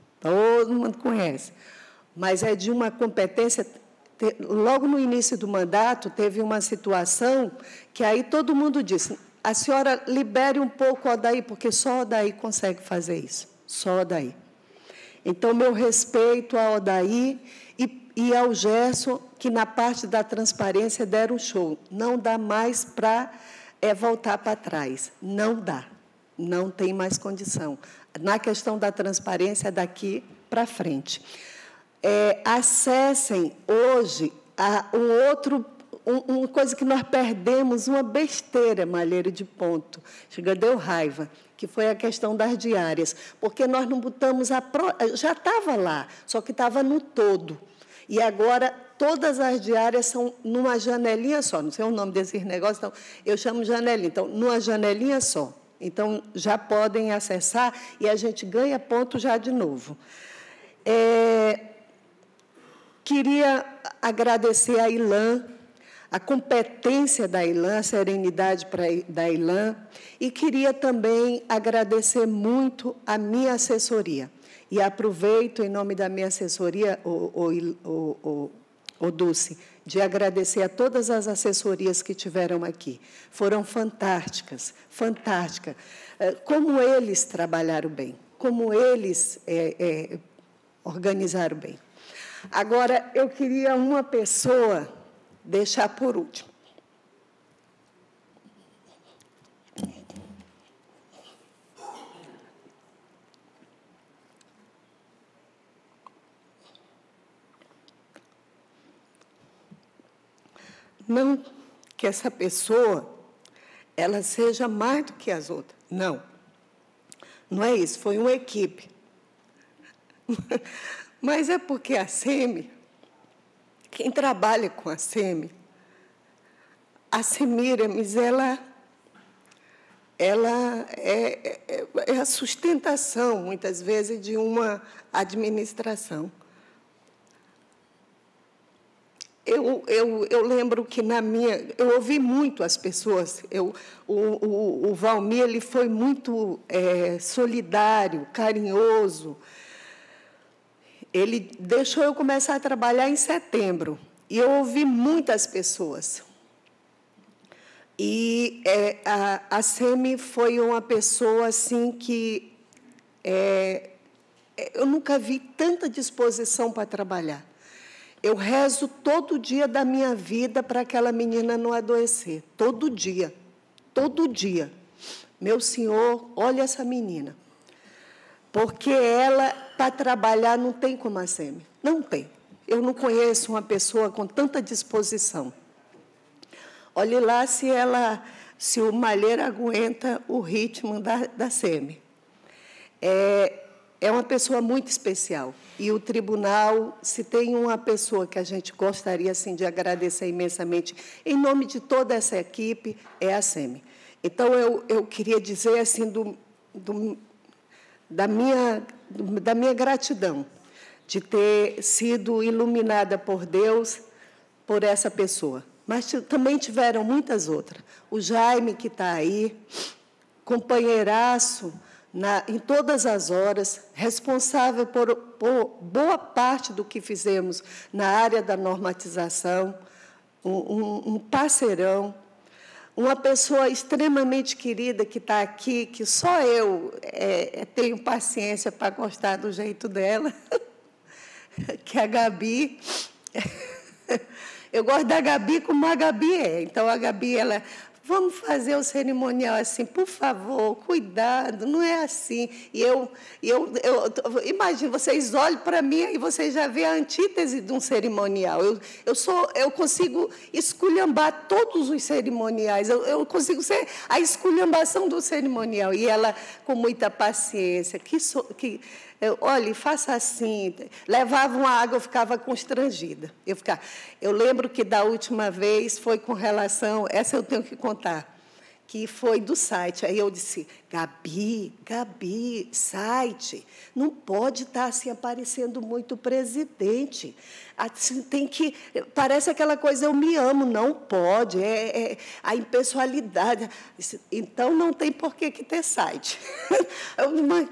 mas é de uma competência. Logo no início do mandato, teve uma situação que aí todo mundo disse, a senhora libere um pouco o Odaí, porque só o Odaí consegue fazer isso, só o Odaí. Então, meu respeito ao Odaí e ao Gerson, que na parte da transparência deram um show. Não dá mais para voltar para trás, não dá, não tem mais condição. Na questão da transparência, daqui para frente. Acessem hoje uma coisa que nós perdemos, uma besteira, Malheiro de Ponto, deu raiva, que foi a questão das diárias, porque nós não botamos já estava lá, só que estava no todo. E agora todas as diárias são numa janelinha só, não sei o nome desses negócios, então, eu chamo janelinha, então, numa janelinha só. Então, já podem acessar e a gente ganha ponto já de novo. Queria agradecer a Ilan, a competência da Ilan, a serenidade da Ilan, e queria também agradecer muito a minha assessoria. E aproveito, em nome da minha assessoria, Dulce, de agradecer a todas as assessorias que tiveram aqui. Foram fantásticas, fantásticas. Como eles trabalharam bem, como eles organizaram bem. Agora, eu queria uma pessoa deixar por último. Não que essa pessoa ela seja mais do que as outras. Não. Não é isso, foi uma equipe. Mas é porque a SEMI, quem trabalha com a SEMI, a Semiramis, ela é a sustentação, muitas vezes, de uma administração. Eu lembro que eu ouvi muito as pessoas. O Valmir ele foi muito solidário, carinhoso. Ele deixou eu começar a trabalhar em setembro. E eu ouvi muitas pessoas. E a SEMI foi uma pessoa assim que eu nunca vi tanta disposição para trabalhar. Eu rezo todo dia da minha vida para aquela menina não adoecer. Todo dia. Todo dia. Meu Senhor, olha essa menina. Porque ela, para trabalhar, não tem como a SEMI. Não tem. Eu não conheço uma pessoa com tanta disposição. Olhe lá se o Malheiro aguenta o ritmo da SEMI. É uma pessoa muito especial. E o tribunal, se tem uma pessoa que a gente gostaria assim, de agradecer imensamente, em nome de toda essa equipe, é a SEMI. Então, eu queria dizer assim, da minha gratidão de ter sido iluminada por Deus, por essa pessoa. Mas também tiveram muitas outras. O Jaime, que está aí, companheiraço, em todas as horas, responsável por boa parte do que fizemos na área da normatização, um parceirão, uma pessoa extremamente querida que está aqui, que só eu tenho paciência para gostar do jeito dela, que é a Gabi. Eu gosto da Gabi como a Gabi é. Então, a Gabi, ela... Vamos fazer o cerimonial assim, por favor, cuidado, não é assim. E eu imagino, vocês olham para mim e vocês já veem a antítese de um cerimonial. Eu consigo esculhambar todos os cerimoniais, eu consigo ser a esculhambação do cerimonial. E ela, com muita paciência, olhe, faça assim. Levava uma água, eu ficava constrangida. Eu lembro que da última vez foi com relação, essa eu tenho que contar, que foi do site. Aí eu disse, Gabi, site, não pode estar assim aparecendo muito o presidente. Assim, tem que, parece aquela coisa, eu me amo, não pode, a impessoalidade. Então, não tem por que ter site. Mas,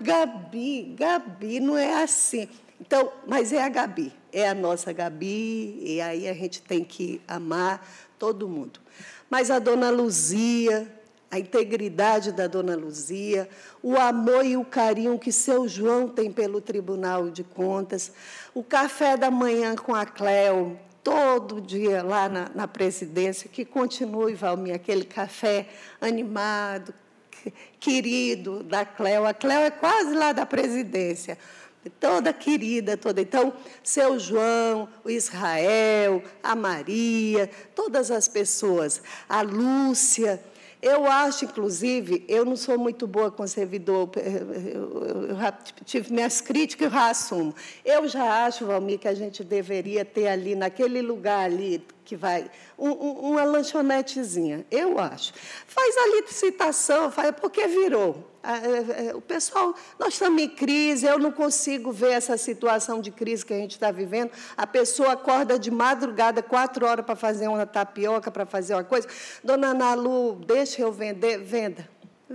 Gabi, não é assim. Então, mas é a Gabi, é a nossa Gabi, e aí a gente tem que amar todo mundo. Mas a Dona Luzia, a integridade da Dona Luzia, o amor e o carinho que seu João tem pelo Tribunal de Contas, o café da manhã com a Cleo, todo dia lá na presidência, que continue, Valmir, aquele café animado, querido da Cleo. A Cleo é quase lá da presidência, toda querida, toda. Então, seu João, o Israel, a Maria, todas as pessoas, a Lúcia. Eu acho, inclusive, eu não sou muito boa com servidor, eu já tive minhas críticas, eu já assumo. Eu já acho, Valmir, que a gente deveria ter ali, naquele lugar ali, que vai, uma lanchonetezinha, eu acho. Faz a licitação, porque virou. O pessoal, nós estamos em crise, eu não consigo ver essa situação de crise que a gente está vivendo. A pessoa acorda de madrugada, 4 horas, para fazer uma tapioca, para fazer uma coisa. Dona Ana Lu, deixa eu vender, venda.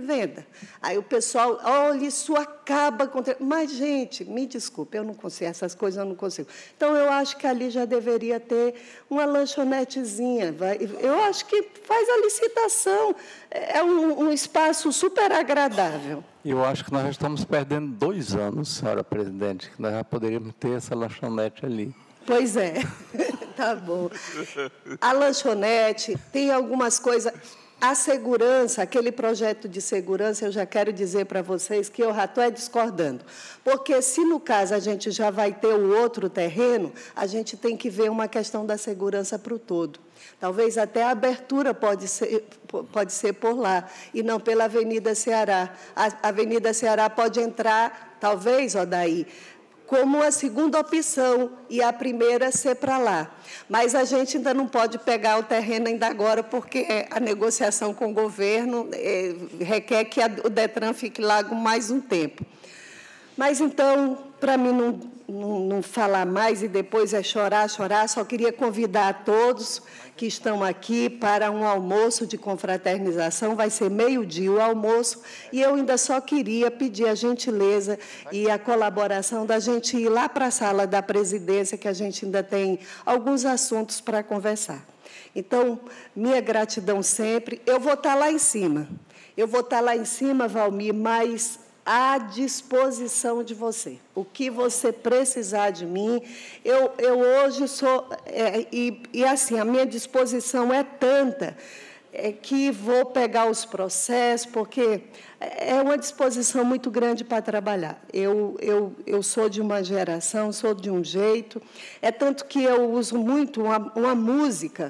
Aí o pessoal, olha, isso acaba com... Mas, gente, me desculpe, eu não consigo, essas coisas eu não consigo. Então, eu acho que ali já deveria ter uma lanchonetezinha. Eu acho que faz a licitação. É um espaço super agradável. Eu acho que nós já estamos perdendo 2 anos, senhora presidente, que nós já poderíamos ter essa lanchonete ali. Pois é, tá bom. A lanchonete tem algumas coisas... A segurança, aquele projeto de segurança, eu já quero dizer para vocês que eu já estou discordando. Porque, se no caso a gente já vai ter o outro terreno, a gente tem que ver uma questão da segurança para o todo. Talvez até a abertura pode ser por lá, e não pela Avenida Ceará. A Avenida Ceará pode entrar, talvez, daí, como a segunda opção, e a primeira ser para lá. Mas a gente ainda não pode pegar o terreno ainda agora, porque a negociação com o governo requer que o DETRAN fique lá mais um tempo. Mas, então, para mim não falar mais e depois chorar, só queria convidar a todos que estão aqui para um almoço de confraternização. Vai ser 12h o almoço, e eu ainda só queria pedir a gentileza e a colaboração da gente ir lá para a sala da presidência, que a gente ainda tem alguns assuntos para conversar. Então, minha gratidão sempre. Eu vou estar lá em cima. Valmir, mas... à disposição de você. O que você precisar de mim, eu hoje sou... assim, a minha disposição é tanta que vou pegar os processos, porque é uma disposição muito grande para trabalhar. Eu sou de uma geração, sou de um jeito, é tanto que eu uso muito uma música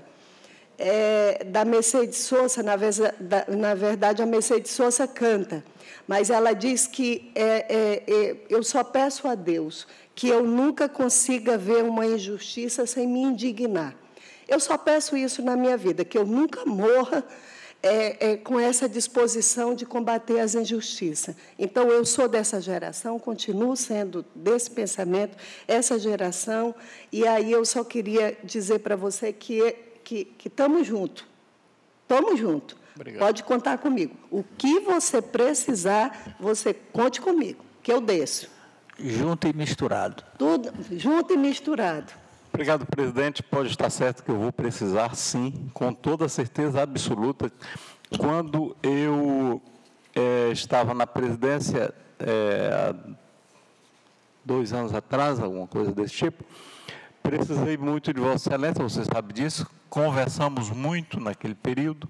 da Mercedes Sosa. Na verdade, a Mercedes Sosa canta, mas ela diz que eu só peço a Deus que eu nunca consiga ver uma injustiça sem me indignar. Eu só peço isso na minha vida, que eu nunca morra com essa disposição de combater as injustiças. Então, eu sou dessa geração, continuo sendo desse pensamento, essa geração, e aí eu só queria dizer para você que estamos juntos. Estamos juntos. Obrigado. Pode contar comigo. O que você precisar, você conte comigo, que eu desço. Junto e misturado. Tudo junto e misturado. Obrigado, presidente. Pode estar certo que eu vou precisar, sim, com toda certeza absoluta. Quando eu estava na presidência, há 2 anos atrás, alguma coisa desse tipo, precisei muito de Vossa Excelência, você sabe disso, conversamos muito naquele período.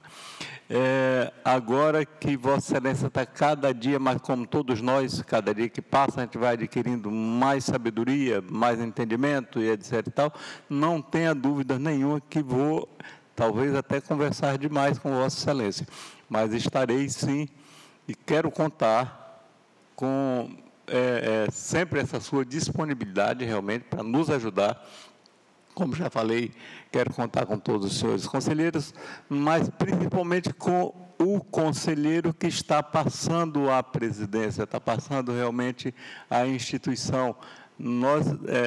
Agora que Vossa Excelência está cada dia mais, como todos nós, cada dia que passa, a gente vai adquirindo mais sabedoria, mais entendimento e etc. e tal, não tenha dúvida nenhuma que vou, talvez até conversar demais com Vossa Excelência, mas estarei sim e quero contar com sempre essa sua disponibilidade realmente para nos ajudar. Como já falei, quero contar com todos os senhores conselheiros, mas principalmente com o conselheiro que está passando a presidência, está passando realmente a instituição. Nós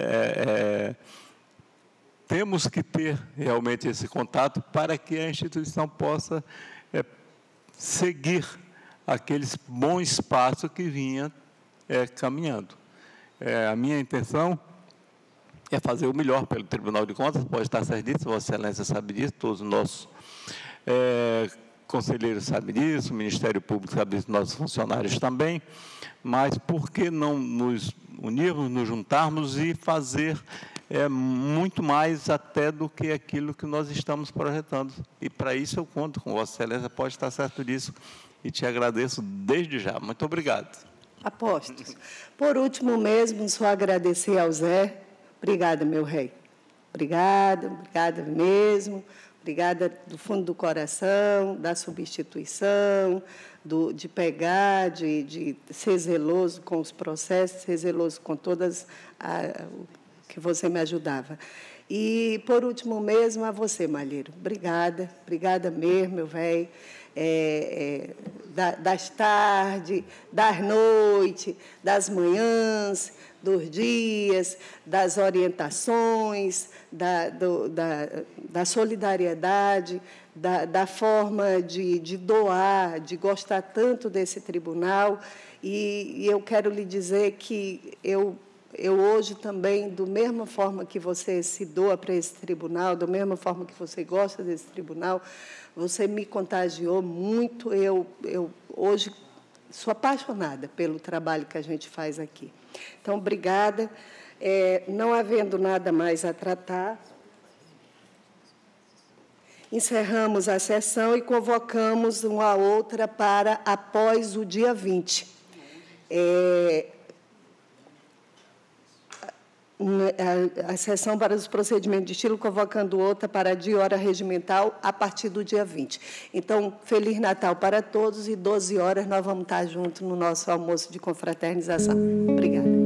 temos que ter realmente esse contato para que a instituição possa seguir aqueles bons passos que vinha caminhando. A minha intenção é fazer o melhor pelo Tribunal de Contas, pode estar certo disso, Vossa Excelência sabe disso, todos os nossos conselheiros sabem disso, o Ministério Público sabe disso, nossos funcionários também, mas por que não nos unirmos, nos juntarmos e fazer muito mais até do que aquilo que nós estamos projetando? E para isso eu conto com Vossa Excelência, pode estar certo disso, e te agradeço desde já. Muito obrigado. Apostos. Por último mesmo, só agradecer ao Zé. Obrigada, meu rei. Obrigada, obrigada mesmo. Obrigada do fundo do coração, da substituição, de pegar, de ser zeloso com os processos, ser zeloso com todas que você me ajudava. E, por último mesmo, a você, Malheiro. Obrigada, obrigada mesmo, meu velho. Das tardes, das noites, das manhãs, dos dias, das orientações, da solidariedade, da forma de doar, de gostar tanto desse tribunal. E eu quero lhe dizer que eu hoje também, da mesma forma que você se doa para esse tribunal, da mesma forma que você gosta desse tribunal, você me contagiou muito. Eu hoje sou apaixonada pelo trabalho que a gente faz aqui. Então, obrigada. Não havendo nada mais a tratar, encerramos a sessão e convocamos uma outra para após o dia 20. A sessão para os procedimentos de estilo, convocando outra para de hora regimental a partir do dia 20. Então, Feliz Natal para todos e 12 horas nós vamos estar juntos no nosso almoço de confraternização. Obrigada.